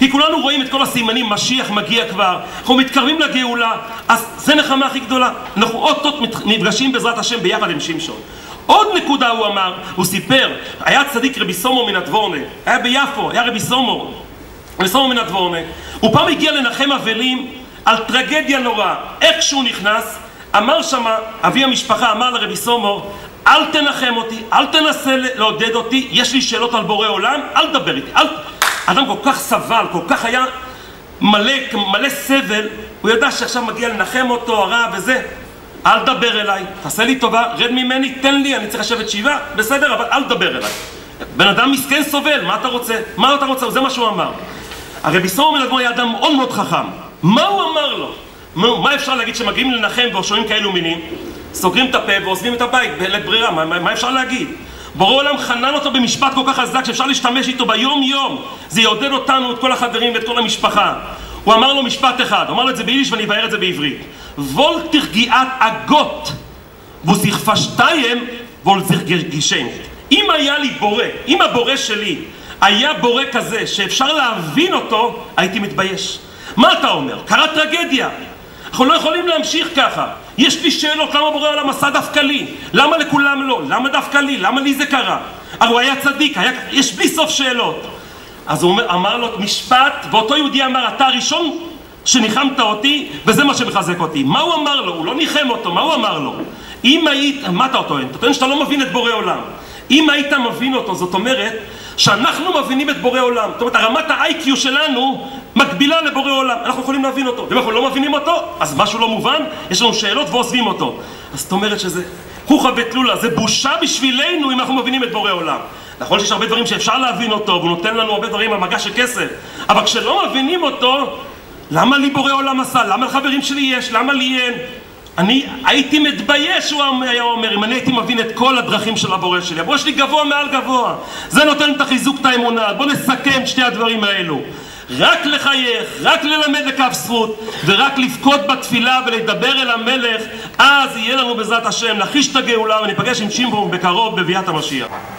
כי כולנו רואים את כל הסימנים, משיח מגיע כבר, אנחנו מתקרבים לגאולה, אז זה נחמה הכי גדולה. אנחנו עוד נפגשים בעזרת השם ביחד עם שמשון. עוד נקודה הוא אמר, הוא סיפר, היה צדיק רבי סומור מן הדבורנה, היה ביפו, היה רבי סומור, רבי סומור מן הדבורנה, הוא פעם הגיע לנחם אבלים על טרגדיה נורא. איך שהוא נכנס, אמר שמה, אבי המשפחה אמר לרבי סומור, אל תנחם אותי, אל תנסה לעודד אותי, יש לי שאלות על בורא עולם, אל תדבר איתי. אל... אדם כל כך סבל, כל כך היה מלא, מלא סבל, הוא ידע שעכשיו מגיע לנחם אותו, הרע וזה. אל תדבר אליי, תעשה לי טובה, רד ממני, תן לי, אני צריך לשבת שבעה, בסדר, אבל אל תדבר אליי. בן אדם מסכן סובל, מה אתה רוצה? מה אתה רוצה? זה מה שהוא אמר. הרבי סומור מן הדבורנה היה אדם מאוד מאוד חכם. מה הוא אמר לו? מה, מה אפשר להגיד שמגיעים לנחם ושומעים כאלו מינים? סוגרים את הפה ועוזבים את הבית בלית ברירה, מה, מה, מה אפשר להגיד? בורא עולם חנן אותו במשפט כל כך חזק שאפשר להשתמש איתו ביום יום. זה יעודד אותנו, את כל החברים ואת כל המשפחה. הוא אמר לו משפט אחד, הוא אמר לו את זה ביידיש ואני אבאר את זה בעברית. וולט תרגיעת אגות וזיך פשטיים וולט גישם. אם היה לי בורא, אם הבורא שלי היה בורא כזה שאפשר להבין אותו, הייתי מתבייש. מה אתה אומר? קרה טרגדיה. אנחנו לא יכולים להמשיך ככה. יש לי שאלות, למה בורא עולם עשה דווקא לי? למה לכולם לא? למה דווקא לי? למה לי זה קרה? הרי הוא היה צדיק, היה... יש בלי סוף שאלות. אז הוא אמר לו משפט, ואותו יהודי אמר, אתה הראשון שניחמת אותי, וזה מה שמחזק אותי. מה הוא אמר לו? הוא לא ניחם אותו, מה הוא אמר לו? אם היית, מה אתה טוען? אתה טוען שאתה לא מבין את בורא עולם. אם היית מבין אותו, זאת אומרת שאנחנו מבינים את בורא עולם. זאת אומרת, הרמת ה-איי קיו שלנו מקבילה לבורא עולם. אנחנו יכולים להבין אותו. ואם אנחנו לא מבינים אותו, אז משהו לא מובן, יש לנו שאלות ועוזבים אותו. אז זאת אומרת שזה חוכא ואטלולא, זה בושה בשבילנו אם אנחנו מבינים את בורא עולם. נכון שיש הרבה דברים שאפשר להבין אותו, והוא נותן לנו הרבה דברים על מגש של כסף. אבל כשלא מבינים אותו, למה לי בורא עולם עשה? למה לחברים שלי יש? למה לי אין? אני הייתי מתבייש, הוא היה אומר, אם אני הייתי מבין את כל הדרכים של הבורא שלי. הבורא שלי גבוה מעל גבוה. זה נותן את החיזוק, את האמונה. בוא נסכם שתי הדברים האלו. רק לחייך, רק ללמד לקו זכות, ורק לפקוד בתפילה ולדבר אל המלך, אז יהיה לנו בעזרת השם להחיש את הגאולה, וניפגש עם שמשון בקרוב בביאת המשיח.